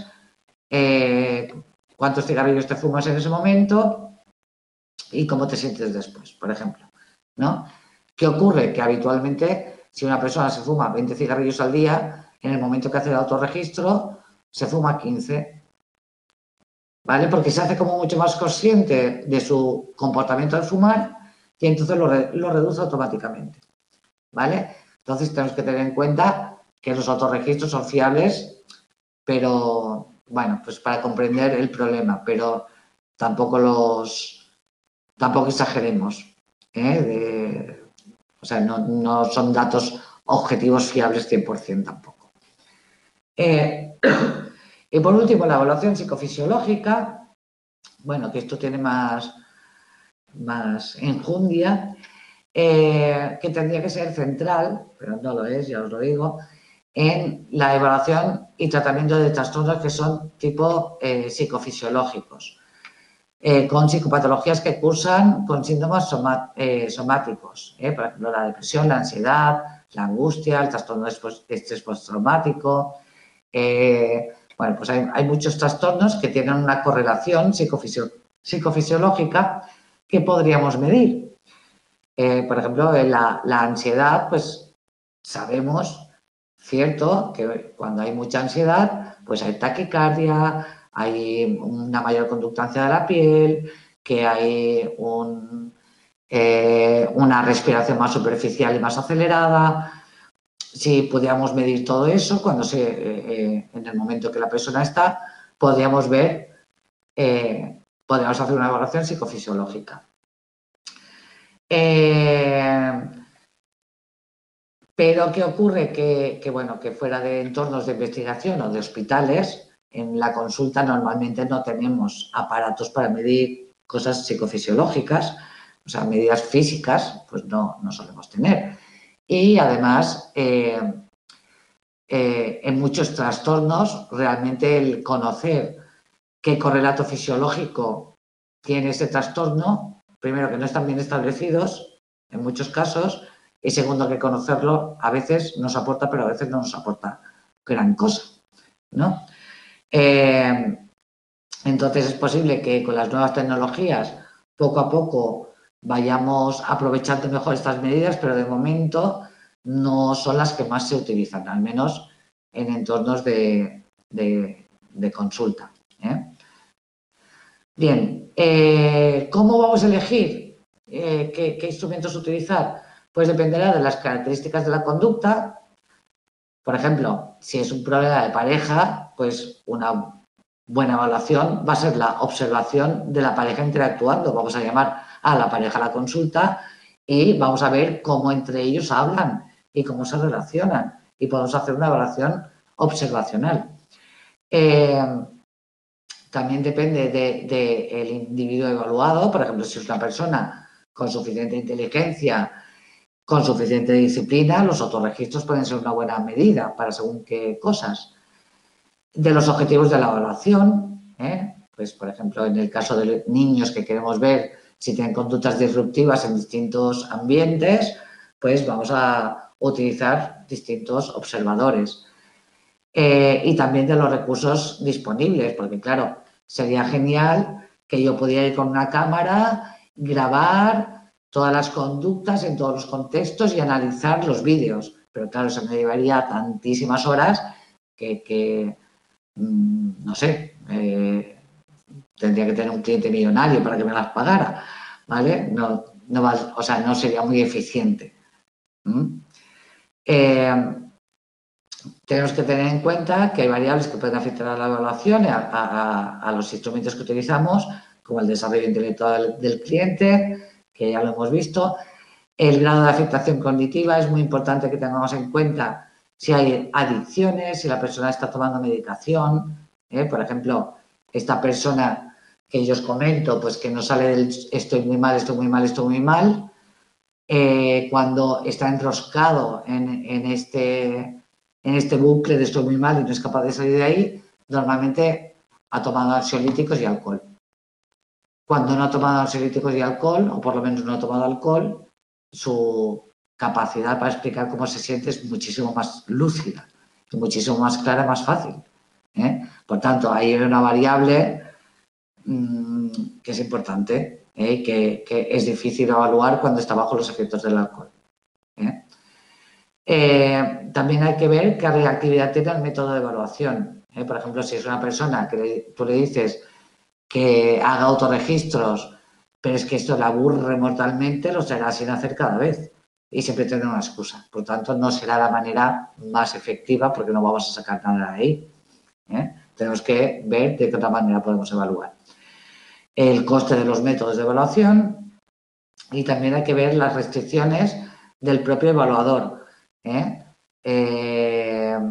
Eh, ¿Cuántos cigarrillos te fumas en ese momento? ¿Y cómo te sientes después, por ejemplo? ¿No? ¿Qué ocurre? Que habitualmente, si una persona se fuma veinte cigarrillos al día, en el momento que hace el autorregistro, se fuma quince. ¿Vale? Porque se hace como mucho más consciente de su comportamiento al fumar y entonces lo, re, lo reduce automáticamente. ¿Vale? Entonces tenemos que tener en cuenta que los autorregistros son fiables, pero bueno, pues para comprender el problema, pero tampoco los, tampoco exageremos, ¿eh? De, o sea, no, no son datos objetivos fiables cien por ciento tampoco. Eh, y por último, la evaluación psicofisiológica, bueno, que esto tiene más, más enjundia, eh, que tendría que ser central, pero no lo es, ya os lo digo, en la evaluación y tratamiento de trastornos que son tipo eh, psicofisiológicos, eh, con psicopatologías que cursan con síntomas soma, eh, somáticos, eh, por ejemplo, la depresión, la ansiedad, la angustia, el trastorno de estrés postraumático. Eh, bueno, pues hay, hay muchos trastornos que tienen una correlación psicofisio, psicofisiológica que podríamos medir. Eh, por ejemplo, la, la ansiedad, pues sabemos, cierto, que cuando hay mucha ansiedad, pues hay taquicardia, hay una mayor conductancia de la piel, que hay un, eh, una respiración más superficial y más acelerada. Si pudiéramos medir todo eso, cuando se, eh, en el momento que la persona está, podríamos ver, eh, podríamos hacer una evaluación psicofisiológica. Eh, pero ¿qué ocurre? Que, que, bueno, que fuera de entornos de investigación o de hospitales, en la consulta normalmente no tenemos aparatos para medir cosas psicofisiológicas, o sea, medidas físicas, pues no, no solemos tener. Y además, eh, eh, en muchos trastornos, realmente el conocer qué correlato fisiológico tiene ese trastorno, primero que no están bien establecidos en muchos casos, y segundo que conocerlo a veces nos aporta, pero a veces no nos aporta gran cosa, ¿no? Eh, entonces es posible que con las nuevas tecnologías poco a poco vayamos aprovechando mejor estas medidas, pero de momento no son las que más se utilizan, al menos en entornos de, de, de consulta, ¿eh? Bien, eh, ¿cómo vamos a elegir eh, qué, qué instrumentos utilizar? Pues dependerá de las características de la conducta. Por ejemplo, si es un problema de pareja, pues una buena evaluación va a ser la observación de la pareja interactuando. Vamos a llamar a la pareja a la consulta y vamos a ver cómo entre ellos hablan y cómo se relacionan. Y podemos hacer una evaluación observacional. Eh, también depende del de, de individuo evaluado. Por ejemplo, si es una persona con suficiente inteligencia, con suficiente disciplina, los autorregistros pueden ser una buena medida para según qué cosas. De los objetivos de la evaluación, ¿eh? Pues por ejemplo, en el caso de niños que queremos ver si tienen conductas disruptivas en distintos ambientes, pues vamos a utilizar distintos observadores. Eh, y también de los recursos disponibles, porque claro, sería genial que yo pudiera ir con una cámara, grabar todas las conductas en todos los contextos y analizar los vídeos, pero claro, eso me llevaría tantísimas horas que, que mmm, no sé, eh, tendría que tener un cliente millonario para que me las pagara, ¿vale? No, no va, o sea, no sería muy eficiente. ¿Mm? Eh, Tenemos que tener en cuenta que hay variables que pueden afectar a la evaluación, a, a, a los instrumentos que utilizamos, como el desarrollo intelectual del, del cliente, que ya lo hemos visto. El grado de afectación cognitiva es muy importante que tengamos en cuenta si hay adicciones, si la persona está tomando medicación. ¿eh? Por ejemplo, esta persona que yo os comento, pues que no sale del estoy muy mal, estoy muy mal, estoy muy mal, eh, cuando está enroscado en, en este en este bucle de estoy muy mal y no es capaz de salir de ahí, normalmente ha tomado ansiolíticos y alcohol. Cuando no ha tomado ansiolíticos y alcohol, o por lo menos no ha tomado alcohol, su capacidad para explicar cómo se siente es muchísimo más lúcida, y muchísimo más clara, más fácil. ¿eh? Por tanto, hay una variable mmm, que es importante ¿eh? y que, que es difícil evaluar cuando está bajo los efectos del alcohol. ¿eh? Eh, también hay que ver qué reactividad tiene el método de evaluación. ¿eh? Por ejemplo, si es una persona que le, tú le dices que haga autorregistros, pero es que esto le aburre mortalmente, lo será sin hacer cada vez y siempre tendrá una excusa. Por tanto, no será la manera más efectiva porque no vamos a sacar nada de ahí. ¿eh? Tenemos que ver de qué otra manera podemos evaluar. El coste de los métodos de evaluación y también hay que ver las restricciones del propio evaluador. ¿eh? Eh,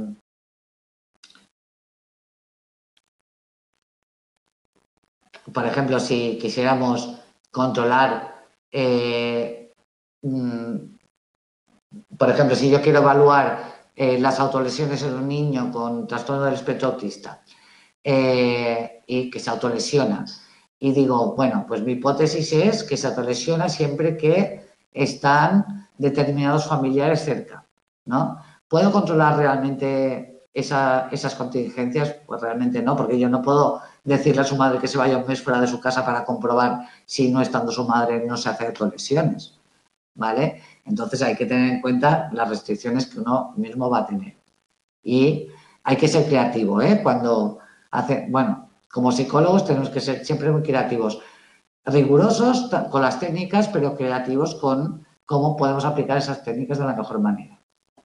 por ejemplo, si quisiéramos controlar, eh, mm, por ejemplo, si yo quiero evaluar eh, las autolesiones en un niño con trastorno del espectro autista eh, y que se autolesiona, y digo, bueno, pues mi hipótesis es que se autolesiona siempre que están determinados familiares cerca, ¿no? ¿Puedo controlar realmente esa, esas contingencias? Pues realmente no, porque yo no puedo decirle a su madre que se vaya un mes fuera de su casa para comprobar si no estando su madre no se hace autolesiones, ¿vale? Entonces hay que tener en cuenta las restricciones que uno mismo va a tener. Y hay que ser creativo, ¿eh? Cuando hace, bueno, como psicólogos tenemos que ser siempre muy creativos, rigurosos con las técnicas, pero creativos con cómo podemos aplicar esas técnicas de la mejor manera.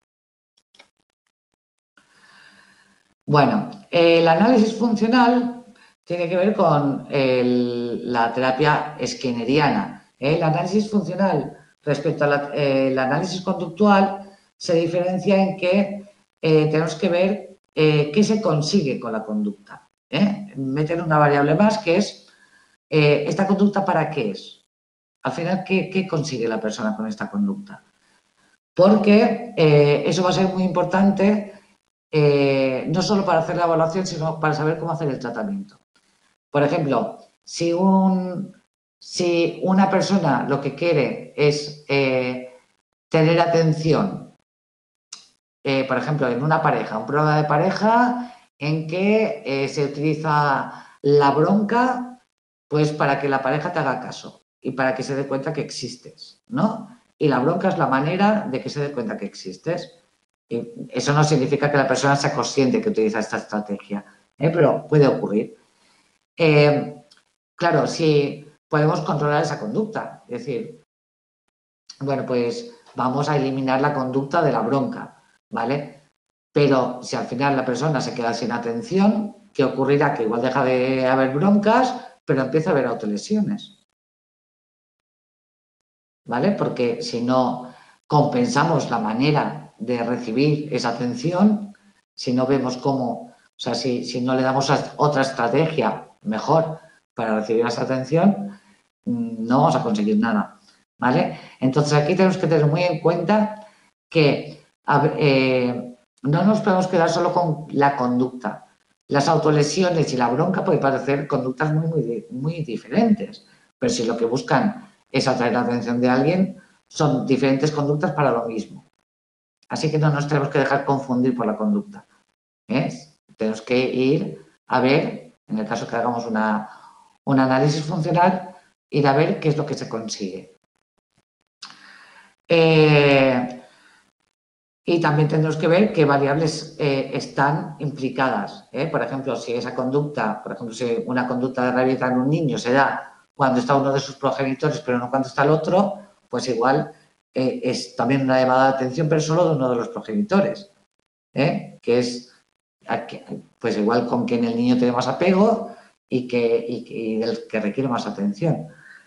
Bueno, el análisis funcional tiene que ver con el, la terapia skinneriana. El análisis funcional respecto al eh, análisis conductual se diferencia en que eh, tenemos que ver eh, qué se consigue con la conducta. ¿eh? Meter una variable más que es eh, ¿esta conducta para qué es? Al final, ¿qué, qué consigue la persona con esta conducta? Porque eh, eso va a ser muy importante eh, no solo para hacer la evaluación, sino para saber cómo hacer el tratamiento. Por ejemplo, si, un, si una persona lo que quiere es eh, tener atención, eh, por ejemplo, en una pareja, un problema de pareja en que eh, se utiliza la bronca pues para que la pareja te haga caso y para que se dé cuenta que existes, ¿no? Y la bronca es la manera de que se dé cuenta que existes. Y eso no significa que la persona sea consciente que utiliza esta estrategia, ¿eh? Pero puede ocurrir. Eh, claro, si podemos controlar esa conducta, es decir, bueno, pues vamos a eliminar la conducta de la bronca, ¿vale? Pero si al final la persona se queda sin atención, ¿qué ocurrirá? Que igual deja de haber broncas, pero empieza a haber autolesiones, ¿vale? Porque si no compensamos la manera de recibir esa atención, si no vemos cómo, o sea, si, si no le damos otra estrategia mejor para recibir esa atención, no vamos a conseguir nada, ¿vale? Entonces aquí tenemos que tener muy en cuenta que eh, no nos podemos quedar solo con la conducta. Las autolesiones y la bronca pueden parecer conductas muy, muy, muy diferentes, pero si lo que buscan es atraer la atención de alguien, son diferentes conductas para lo mismo. Así que no nos tenemos que dejar confundir por la conducta. ¿eh? Tenemos que ir a ver, en el caso que hagamos una, un análisis funcional, ir a ver qué es lo que se consigue. Eh, y también tendremos que ver qué variables eh, están implicadas. ¿eh? Por ejemplo, si esa conducta, por ejemplo, si una conducta de rabieta en un niño se da cuando está uno de sus progenitores, pero no cuando está el otro, pues igual eh, es también una llamada de atención, pero solo de uno de los progenitores, ¿eh? que es pues igual con quien el niño tiene más apego y, que, y, y del que requiere más atención.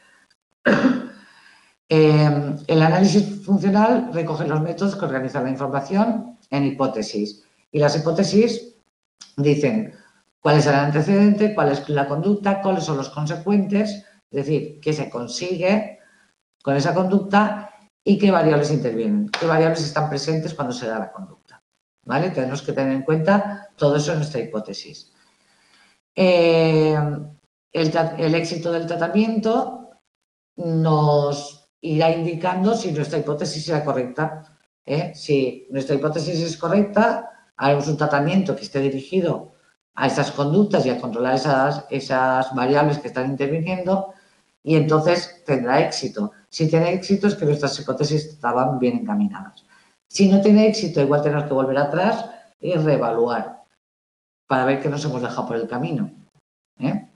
Eh, el análisis funcional recoge los métodos que organizan la información en hipótesis. Y las hipótesis dicen cuál es el antecedente, cuál es la conducta, cuáles son los consecuentes, es decir, qué se consigue con esa conducta y qué variables intervienen, qué variables están presentes cuando se da la conducta. ¿Vale? Tenemos que tener en cuenta todo eso en nuestra hipótesis. Eh, el, el éxito del tratamiento nos irá indicando si nuestra hipótesis será correcta. ¿eh? Si nuestra hipótesis es correcta, haremos un tratamiento que esté dirigido a esas conductas y a controlar esas, esas variables que están interviniendo y entonces tendrá éxito. Si tiene éxito es que nuestras hipótesis estaban bien encaminadas. Si no tiene éxito, igual tenemos que volver atrás y reevaluar para ver que nos hemos dejado por el camino. ¿eh?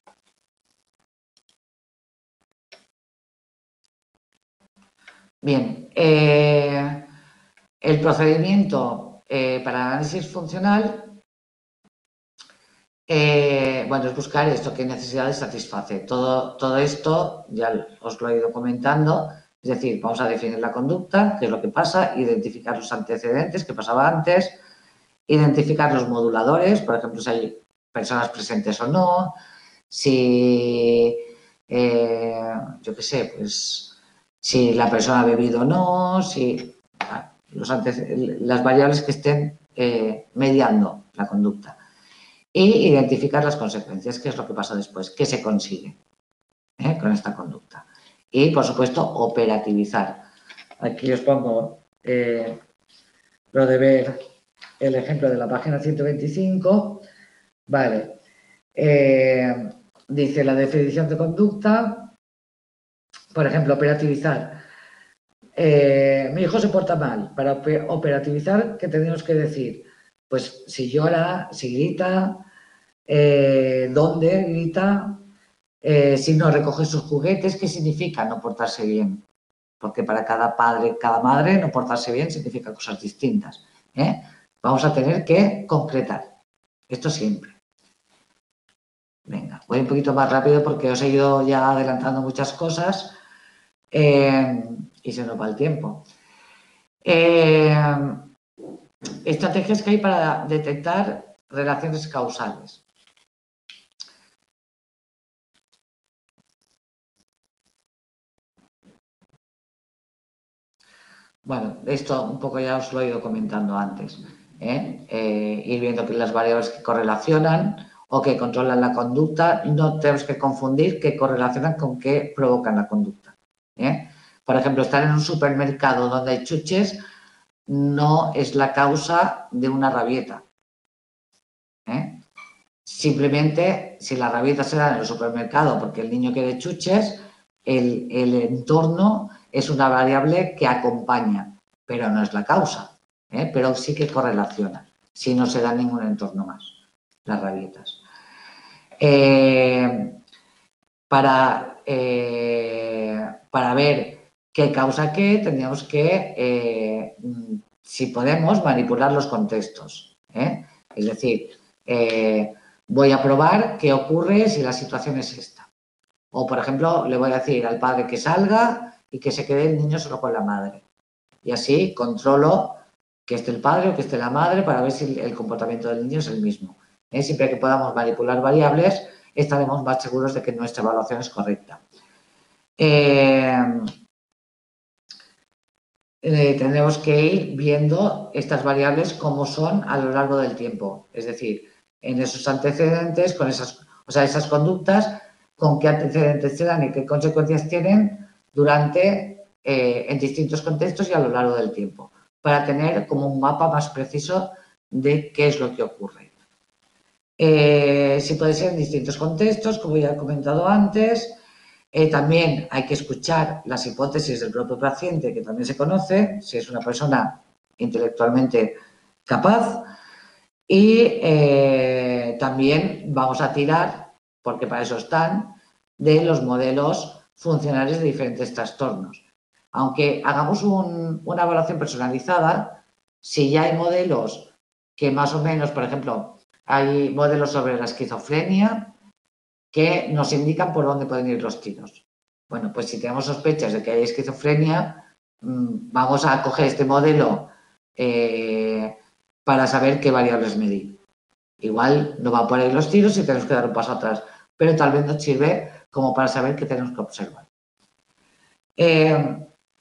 Bien, eh, el procedimiento eh, para análisis funcional, eh, bueno, es buscar esto, qué necesidades satisface. Todo, todo esto ya os lo he ido comentando, es decir, vamos a definir la conducta, qué es lo que pasa, identificar los antecedentes, qué pasaba antes, identificar los moduladores, por ejemplo, si hay personas presentes o no, si, eh, yo qué sé, pues si la persona ha bebido o no, si los las variables que estén eh, mediando la conducta. Y identificar las consecuencias, qué es lo que pasa después, qué se consigue ¿eh? con esta conducta. Y, por supuesto, operativizar. Aquí os pongo eh, lo de ver el ejemplo de la página ciento veinticinco. Vale. Eh, dice la definición de conducta. Por ejemplo, operativizar. Eh, mi hijo se porta mal. Para operativizar, ¿qué tenemos que decir? Pues si llora, si grita, eh, dónde grita, eh, si no recoge sus juguetes, ¿qué significa no portarse bien? Porque para cada padre, cada madre, no portarse bien significa cosas distintas. ¿eh? Vamos a tener que concretar. Esto siempre. Venga, voy un poquito más rápido porque os he ido ya adelantando muchas cosas eh, y se nos va el tiempo. Eh, estrategias que hay para detectar relaciones causales. Bueno, esto un poco ya os lo he ido comentando antes. ¿eh? Eh, ir viendo que las variables que correlacionan o que controlan la conducta, no tenemos que confundir que correlacionan con que provocan la conducta. ¿eh? Por ejemplo, estar en un supermercado donde hay chuches no es la causa de una rabieta. ¿eh? Simplemente, si la rabieta se da en el supermercado porque el niño quiere chuches, el, el entorno es una variable que acompaña, pero no es la causa, ¿eh? pero sí que correlaciona, si no se da ningún entorno más, las rabietas. Eh, para, eh, para ver qué causa qué, tendríamos que, eh, si podemos, manipular los contextos. ¿eh? Es decir, eh, voy a probar qué ocurre si la situación es esta. O, por ejemplo, le voy a decir al padre que salga y que se quede el niño solo con la madre. Y así controlo que esté el padre o que esté la madre para ver si el comportamiento del niño es el mismo. ¿eh? Siempre que podamos manipular variables, estaremos más seguros de que nuestra evaluación es correcta. Eh, eh, tendremos que ir viendo estas variables cómo son a lo largo del tiempo. Es decir, en esos antecedentes, con esas, o sea, esas conductas, con qué antecedentes se dan y qué consecuencias tienen durante, eh, en distintos contextos y a lo largo del tiempo, para tener como un mapa más preciso de qué es lo que ocurre. Eh, sí puede ser en distintos contextos, como ya he comentado antes. Eh, también hay que escuchar las hipótesis del propio paciente, que también se conoce, si es una persona intelectualmente capaz. Y eh, también vamos a tirar, porque para eso están, de los modelos funcionales de diferentes trastornos. Aunque hagamos un, una evaluación personalizada, si ya hay modelos que más o menos, por ejemplo, hay modelos sobre la esquizofrenia que nos indican por dónde pueden ir los tiros. Bueno, pues si tenemos sospechas de que hay esquizofrenia, vamos a coger este modelo eh, para saber qué variables medir. Igual no va por ahí los tiros y tenemos que dar un paso atrás, pero tal vez nos sirve como para saber qué tenemos que observar. Eh,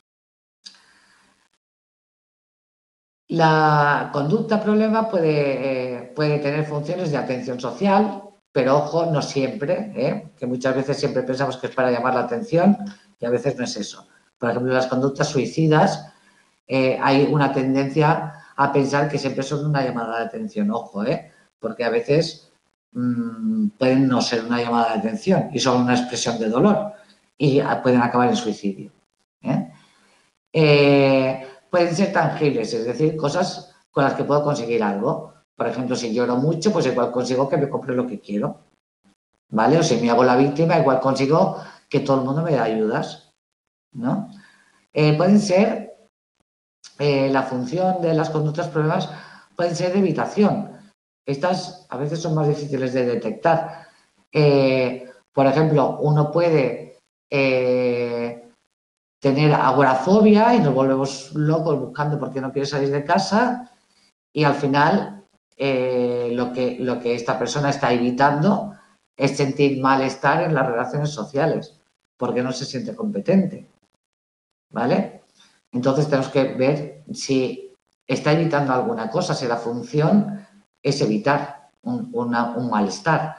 la conducta problema puede, eh, puede tener funciones de atención social, pero ojo, no siempre, ¿eh? que muchas veces siempre pensamos que es para llamar la atención y a veces no es eso. Por ejemplo, las conductas suicidas, eh, hay una tendencia a pensar que siempre son una llamada de atención, ojo, ¿eh? porque a veces mmm, pueden no ser una llamada de atención y son una expresión de dolor y pueden acabar en suicidio. ¿eh? Eh, pueden ser tangibles, es decir, cosas con las que puedo conseguir algo. Por ejemplo, si lloro mucho, pues igual consigo que me compre lo que quiero, ¿vale? O si me hago la víctima, igual consigo que todo el mundo me dé ayudas, ¿no? Eh, pueden ser, eh, la función de las conductas problemas pueden ser de evitación. Estas a veces son más difíciles de detectar. Eh, por ejemplo, uno puede eh, tener agorafobia y nos volvemos locos buscando por qué no quiere salir de casa y al final eh, lo, que, lo que esta persona está evitando es sentir malestar en las relaciones sociales porque no se siente competente, ¿vale? Entonces tenemos que ver si está evitando alguna cosa, si la función es evitar un, una, un malestar.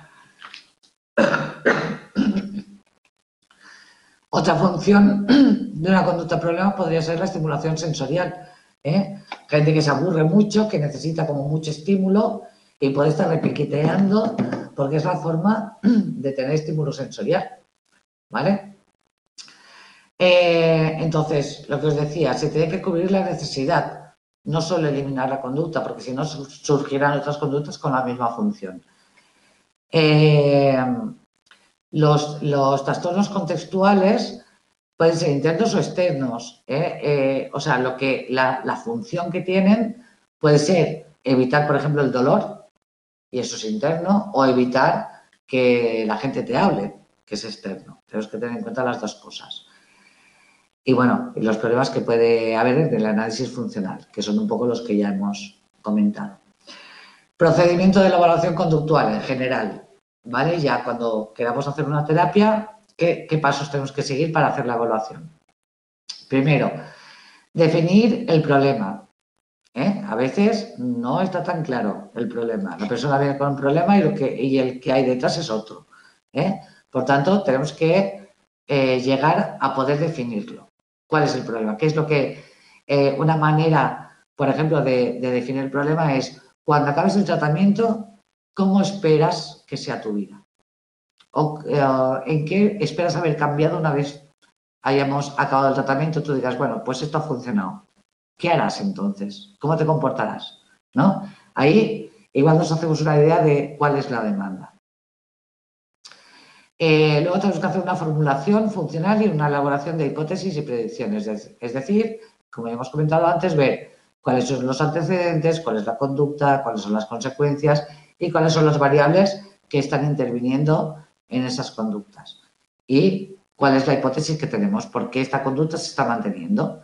Otra función de una conducta problema podría ser la estimulación sensorial. ¿eh? Gente que se aburre mucho, que necesita como mucho estímulo y puede estar repiqueteando porque es la forma de tener estímulo sensorial. ¿Vale? Eh, entonces, lo que os decía, se tiene que cubrir la necesidad, no solo eliminar la conducta, porque si no surgirán otras conductas con la misma función. Eh, los, los trastornos contextuales pueden ser internos o externos. ¿eh? Eh, o sea, lo que, la, la función que tienen puede ser evitar, por ejemplo, el dolor, y eso es interno, o evitar que la gente te hable, que es externo. Tenemos que tener en cuenta las dos cosas. Y bueno, los problemas que puede haber en el análisis funcional, que son un poco los que ya hemos comentado. Procedimiento de la evaluación conductual en general, ¿vale? Ya cuando queramos hacer una terapia, ¿qué, qué pasos tenemos que seguir para hacer la evaluación? Primero, definir el problema. ¿eh? A veces no está tan claro el problema. La persona viene con un problema y, lo que, y el que hay detrás es otro. ¿eh? Por tanto, tenemos que eh, llegar a poder definirlo. ¿Cuál es el problema? ¿Qué es lo que eh, una manera, por ejemplo, de, de definir el problema es cuando acabes el tratamiento, ¿cómo esperas que sea tu vida? ¿O eh, en qué esperas haber cambiado una vez hayamos acabado el tratamiento? Tú digas, bueno, pues esto ha funcionado. ¿Qué harás entonces? ¿Cómo te comportarás? ¿No? Ahí igual nos hacemos una idea de cuál es la demanda. Eh, luego tenemos que hacer una formulación funcional y una elaboración de hipótesis y predicciones. Es decir, como hemos comentado antes, ver cuáles son los antecedentes, cuál es la conducta, cuáles son las consecuencias y cuáles son las variables que están interviniendo en esas conductas. Y cuál es la hipótesis que tenemos, por qué esta conducta se está manteniendo.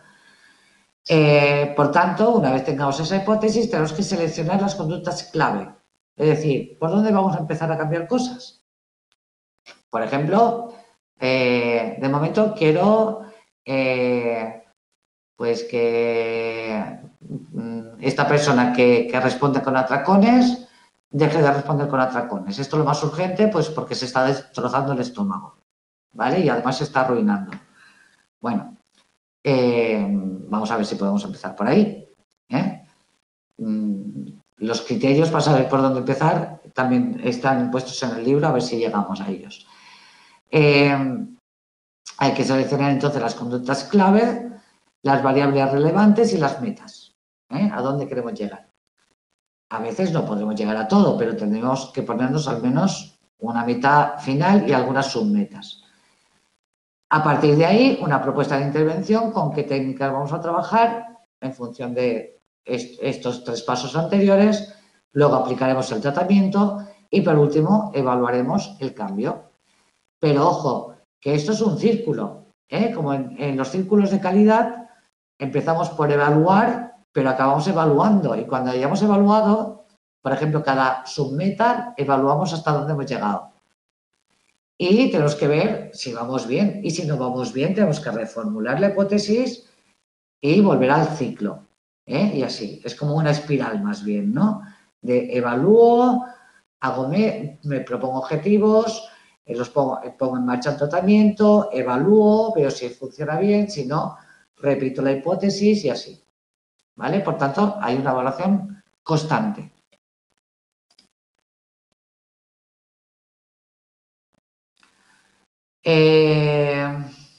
Eh, por tanto, una vez tengamos esa hipótesis, tenemos que seleccionar las conductas clave. Es decir, ¿por dónde vamos a empezar a cambiar cosas? Por ejemplo, eh, de momento quiero eh, pues que esta persona que, que responde con atracones deje de responder con atracones. Esto es lo más urgente, pues porque se está destrozando el estómago, ¿vale? Y además se está arruinando. Bueno, eh, vamos a ver si podemos empezar por ahí. ¿eh? Los criterios para saber por dónde empezar también están puestos en el libro, a ver si llegamos a ellos. Eh, hay que seleccionar entonces las conductas clave, las variables relevantes y las metas. ¿eh? ¿A dónde queremos llegar? A veces no podremos llegar a todo, pero tendremos que ponernos al menos una meta final y algunas submetas. A partir de ahí, una propuesta de intervención con qué técnicas vamos a trabajar en función de est estos tres pasos anteriores. Luego aplicaremos el tratamiento y, por último, evaluaremos el cambio. Pero, ojo, que esto es un círculo. ¿eh? Como en, en los círculos de calidad, empezamos por evaluar, pero acabamos evaluando. Y cuando hayamos evaluado, por ejemplo, cada submeta, evaluamos hasta dónde hemos llegado. Y tenemos que ver si vamos bien. Y si no vamos bien, tenemos que reformular la hipótesis y volver al ciclo. ¿eh? Y así. Es como una espiral más bien, ¿no? De evalúo, hago me, me propongo objetivos, los pongo, pongo en marcha el tratamiento, evalúo, veo si funciona bien, si no, repito la hipótesis y así. ¿Vale? Por tanto, hay una evaluación constante. Eh,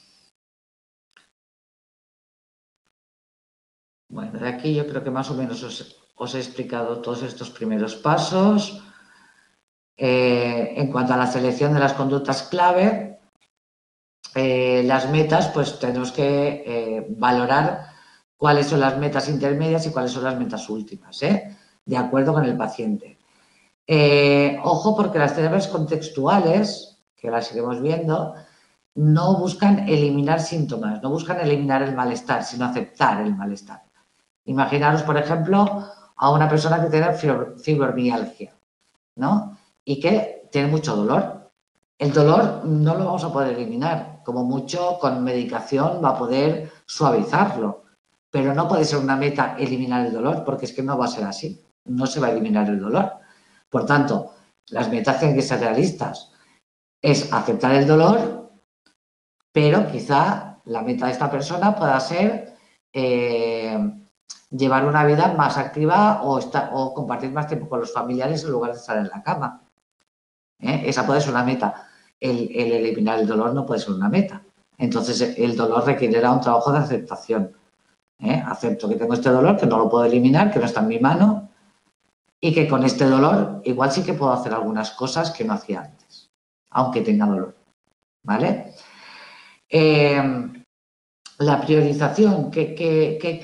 bueno, de aquí yo creo que más o menos os, os he explicado todos estos primeros pasos. Eh, en cuanto a la selección de las conductas clave, eh, las metas, pues tenemos que eh, valorar cuáles son las metas intermedias y cuáles son las metas últimas, ¿eh? de acuerdo con el paciente. Eh, ojo, porque las terapias contextuales, que las iremos viendo, no buscan eliminar síntomas, no buscan eliminar el malestar, sino aceptar el malestar. Imaginaros, por ejemplo, a una persona que tiene fibromialgia, ¿no? Y que tiene mucho dolor. El dolor no lo vamos a poder eliminar, como mucho con medicación va a poder suavizarlo, pero no puede ser una meta eliminar el dolor, porque es que no va a ser así, no se va a eliminar el dolor. Por tanto, las metas tienen que ser realistas. Es aceptar el dolor, pero quizá la meta de esta persona pueda ser eh, llevar una vida más activa o, estar, o compartir más tiempo con los familiares en lugar de estar en la cama. ¿Eh? Esa puede ser una meta. El, el eliminar el dolor no puede ser una meta. Entonces, el dolor requerirá un trabajo de aceptación. ¿Eh? Acepto que tengo este dolor, que no lo puedo eliminar, que no está en mi mano y que con este dolor igual sí que puedo hacer algunas cosas que no hacía antes, aunque tenga dolor. ¿Vale? Eh, la priorización, ¿qué, qué, qué,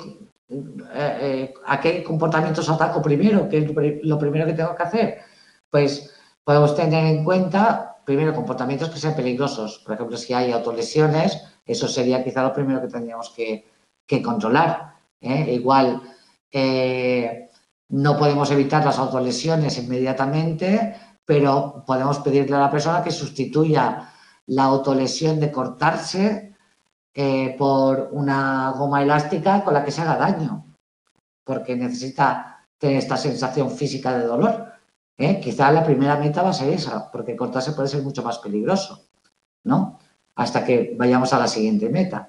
eh, ¿a qué comportamientos ataco primero? ¿Qué es lo primero que tengo que hacer? Pues podemos tener en cuenta, primero, comportamientos que sean peligrosos. Por ejemplo, si hay autolesiones, eso sería quizá lo primero que tendríamos que, que controlar. ¿eh? Igual, eh, no podemos evitar las autolesiones inmediatamente, pero podemos pedirle a la persona que sustituya la autolesión de cortarse eh, por una goma elástica con la que se haga daño, porque necesita tener esta sensación física de dolor. ¿eh? Quizá la primera meta va a ser esa, porque cortarse puede ser mucho más peligroso, ¿no? Hasta que vayamos a la siguiente meta.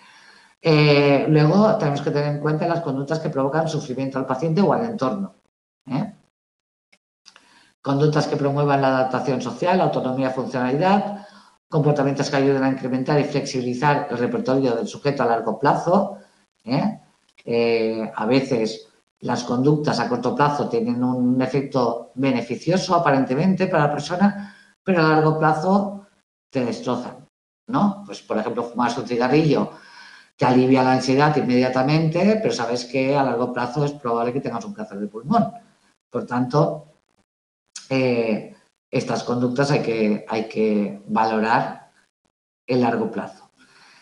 Eh, luego tenemos que tener en cuenta las conductas que provocan sufrimiento al paciente o al entorno. ¿eh? Conductas que promuevan la adaptación social, autonomía y funcionalidad, comportamientos que ayuden a incrementar y flexibilizar el repertorio del sujeto a largo plazo. ¿eh? Eh, a veces las conductas a corto plazo tienen un efecto beneficioso aparentemente para la persona, pero a largo plazo te destrozan, ¿no? Pues, por ejemplo, fumarse un cigarrillo te alivia la ansiedad inmediatamente, pero sabes que a largo plazo es probable que tengas un cáncer de pulmón. Por tanto, eh, estas conductas hay que, hay que valorar en largo plazo.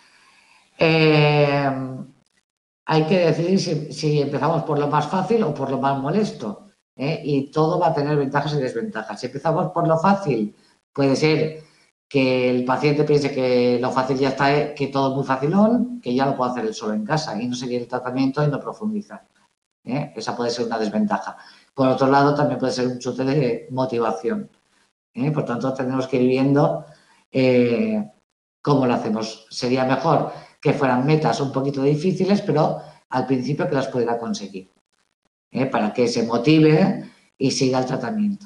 Eh, hay que decidir si, si empezamos por lo más fácil o por lo más molesto, ¿eh? Y todo va a tener ventajas y desventajas. Si empezamos por lo fácil, puede ser que el paciente piense que lo fácil ya está, que todo es muy facilón, que ya lo puede hacer él solo en casa y no seguir el tratamiento y no profundizar, ¿eh? Esa puede ser una desventaja. Por otro lado, también puede ser un chute de motivación, ¿eh? Por tanto, tenemos que ir viendo eh, cómo lo hacemos. Sería mejor que fueran metas un poquito difíciles, pero al principio que las pudiera conseguir, ¿eh? Para que se motive y siga el tratamiento.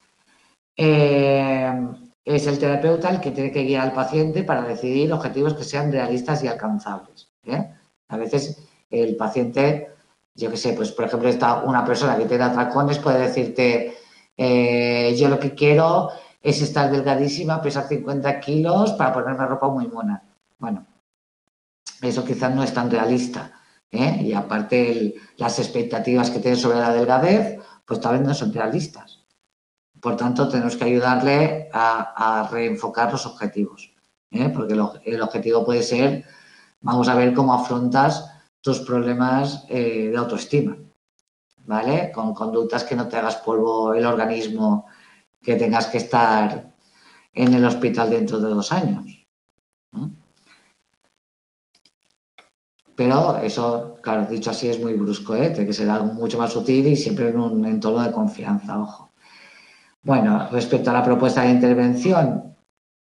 Eh, es el terapeuta el que tiene que guiar al paciente para decidir objetivos que sean realistas y alcanzables, ¿eh? A veces el paciente, yo qué sé, pues por ejemplo, está una persona que tiene atracones puede decirte, eh, yo lo que quiero es estar delgadísima, pesar cincuenta kilos para ponerme ropa muy mona. Bueno, eso quizás no es tan realista, ¿eh? Y aparte el, las expectativas que tiene sobre la delgadez, pues tal vez no son realistas. Por tanto, tenemos que ayudarle a, a reenfocar los objetivos, ¿eh? Porque el, el, objetivo puede ser, vamos a ver cómo afrontas tus problemas eh, de autoestima, ¿vale? Con conductas que no te hagas polvo el organismo, que tengas que estar en el hospital dentro de dos años, ¿no? Pero eso, claro, dicho así es muy brusco, ¿eh? Tiene que ser algo mucho más sutil y siempre en un entorno de confianza, ojo. Bueno, respecto a la propuesta de intervención,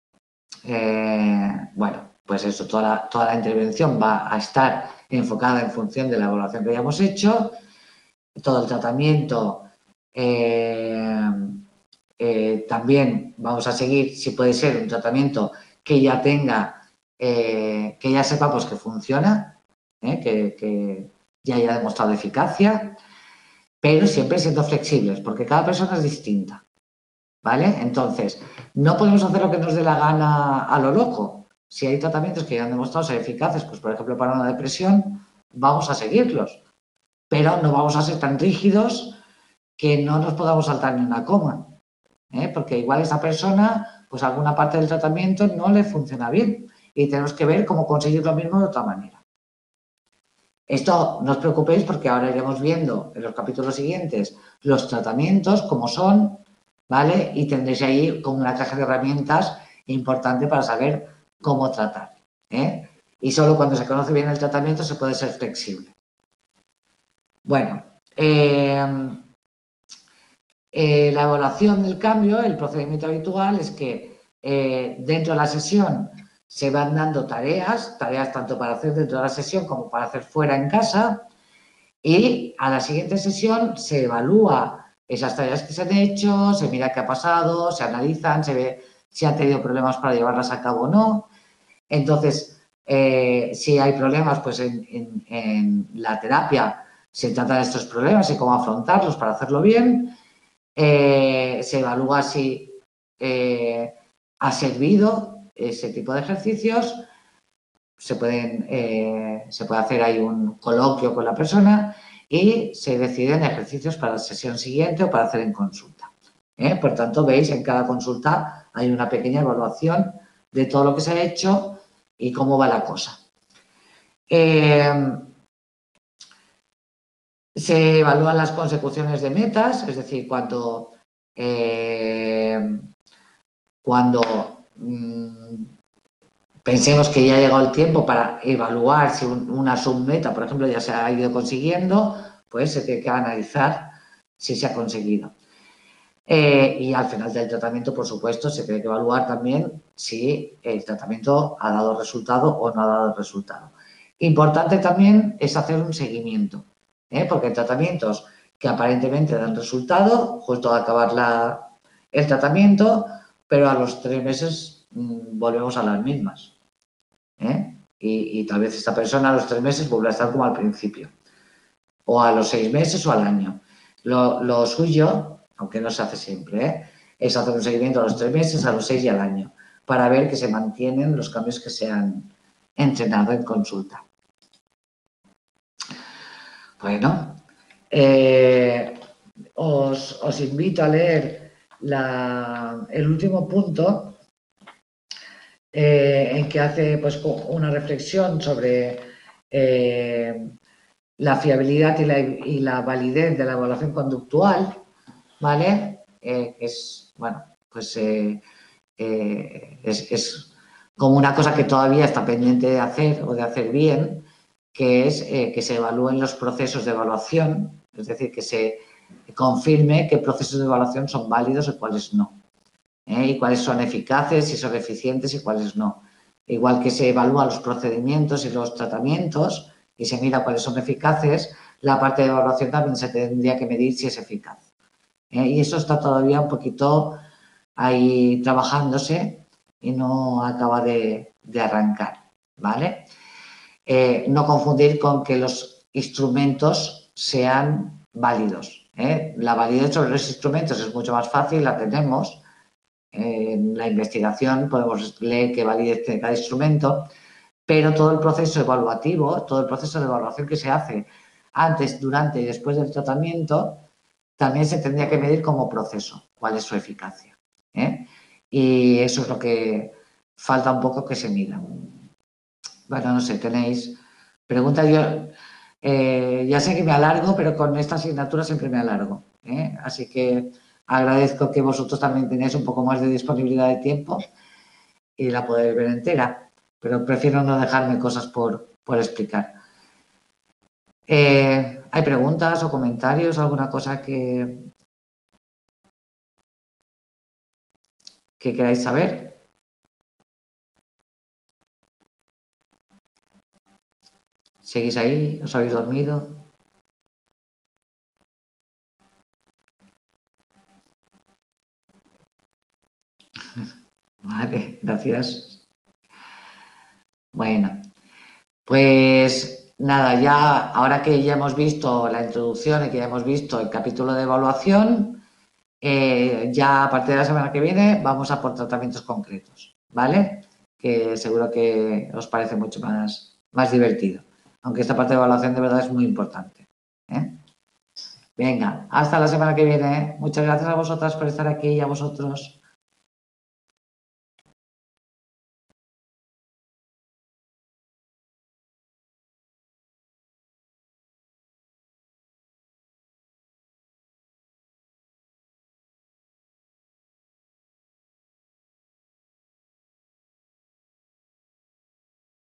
eh, bueno, pues eso, toda la, toda la intervención va a estar enfocada en función de la evaluación que hayamos hecho. Todo el tratamiento eh, eh, también vamos a seguir, si puede ser, un tratamiento que ya tenga, eh, que ya sepamos que funciona, eh, que, que ya haya demostrado eficacia, pero siempre siendo flexibles, porque cada persona es distinta, ¿vale? Entonces, no podemos hacer lo que nos dé la gana a lo loco. Si hay tratamientos que ya han demostrado ser eficaces, pues por ejemplo para una depresión, vamos a seguirlos, pero no vamos a ser tan rígidos que no nos podamos saltar ni una coma, ¿eh? Porque igual esa persona, pues alguna parte del tratamiento no le funciona bien y tenemos que ver cómo conseguir lo mismo de otra manera. Esto no os preocupéis porque ahora iremos viendo en los capítulos siguientes los tratamientos, cómo son, ¿vale? Y tendréis ahí como una caja de herramientas importante para saber cómo tratar, ¿eh? Y solo cuando se conoce bien el tratamiento se puede ser flexible. Bueno, eh, eh, la evaluación del cambio, el procedimiento habitual es que eh, dentro de la sesión se van dando tareas, tareas tanto para hacer dentro de la sesión como para hacer fuera en casa, y a la siguiente sesión se evalúa esas tareas que se han hecho, se mira qué ha pasado, se analizan, se ve si han tenido problemas para llevarlas a cabo o no. Entonces, eh, si hay problemas, pues en, en, en la terapia se tratan estos problemas y cómo afrontarlos para hacerlo bien. Eh, se evalúa si eh, ha servido ese tipo de ejercicios. Se, pueden, eh, se puede hacer ahí un coloquio con la persona y se deciden ejercicios para la sesión siguiente o para hacer en consulta, ¿eh? Por tanto, veis, en cada consulta hay una pequeña evaluación de todo lo que se ha hecho y cómo va la cosa. Eh, se evalúan las consecuciones de metas, es decir, cuando, eh, cuando mmm, pensemos que ya ha llegado el tiempo para evaluar si una submeta, por ejemplo, ya se ha ido consiguiendo, pues se tiene que analizar si se ha conseguido. Eh, y al final del tratamiento, por supuesto, se tiene que evaluar también si el tratamiento ha dado resultado o no ha dado resultado. Importante también es hacer un seguimiento, ¿eh? Porque hay tratamientos que aparentemente dan resultado justo al acabar la, el tratamiento, pero a los tres meses mmm, volvemos a las mismas. ¿Eh? Y, y tal vez esta persona a los tres meses vuelve a estar como al principio, o a los seis meses o al año. Lo, lo suyo, aunque no se hace siempre, ¿eh? Es hacer un seguimiento a los tres meses, a los seis y al año, para ver que se mantienen los cambios que se han entrenado en consulta. Bueno, eh, os, os invito a leer la, el último punto eh, en que hace pues, una reflexión sobre eh, la fiabilidad y la, y la validez de la evaluación conductual, ¿vale? Eh, es, bueno, pues eh, eh, es, es como una cosa que todavía está pendiente de hacer o de hacer bien, que es eh, que se evalúen los procesos de evaluación, es decir, que se confirme qué procesos de evaluación son válidos y cuáles no, ¿eh? Y cuáles son eficaces, si son eficientes y cuáles no. Igual que se evalúan los procedimientos y los tratamientos y se mira cuáles son eficaces, la parte de evaluación también se tendría que medir si es eficaz. ¿Eh? Y eso está todavía un poquito ahí trabajándose y no acaba de, de arrancar, ¿vale? Eh, no confundir con que los instrumentos sean válidos, ¿eh? La validez sobre los instrumentos es mucho más fácil, la tenemos. En la investigación podemos leer qué validez tiene cada instrumento, pero todo el proceso evaluativo, todo el proceso de evaluación que se hace antes, durante y después del tratamiento, también se tendría que medir como proceso, cuál es su eficacia, ¿eh? Y eso es lo que falta un poco que se mida. Bueno, no sé, tenéis preguntas. Yo eh, ya sé que me alargo, pero con esta asignatura siempre me alargo, ¿eh? Así que agradezco que vosotros también tenéis un poco más de disponibilidad de tiempo y la podéis ver entera, pero prefiero no dejarme cosas por, por explicar. Eh, ¿Hay preguntas o comentarios? ¿Alguna cosa que, que queráis saber? ¿Seguís ahí? ¿Os habéis dormido? Vale, gracias. Bueno, pues nada, ya ahora que ya hemos visto la introducción y que ya hemos visto el capítulo de evaluación, eh, ya a partir de la semana que viene vamos a por tratamientos concretos, ¿vale? Que seguro que os parece mucho más, más divertido, aunque esta parte de evaluación de verdad es muy importante, ¿eh? Venga, hasta la semana que viene. Muchas gracias a vosotras por estar aquí y a vosotros.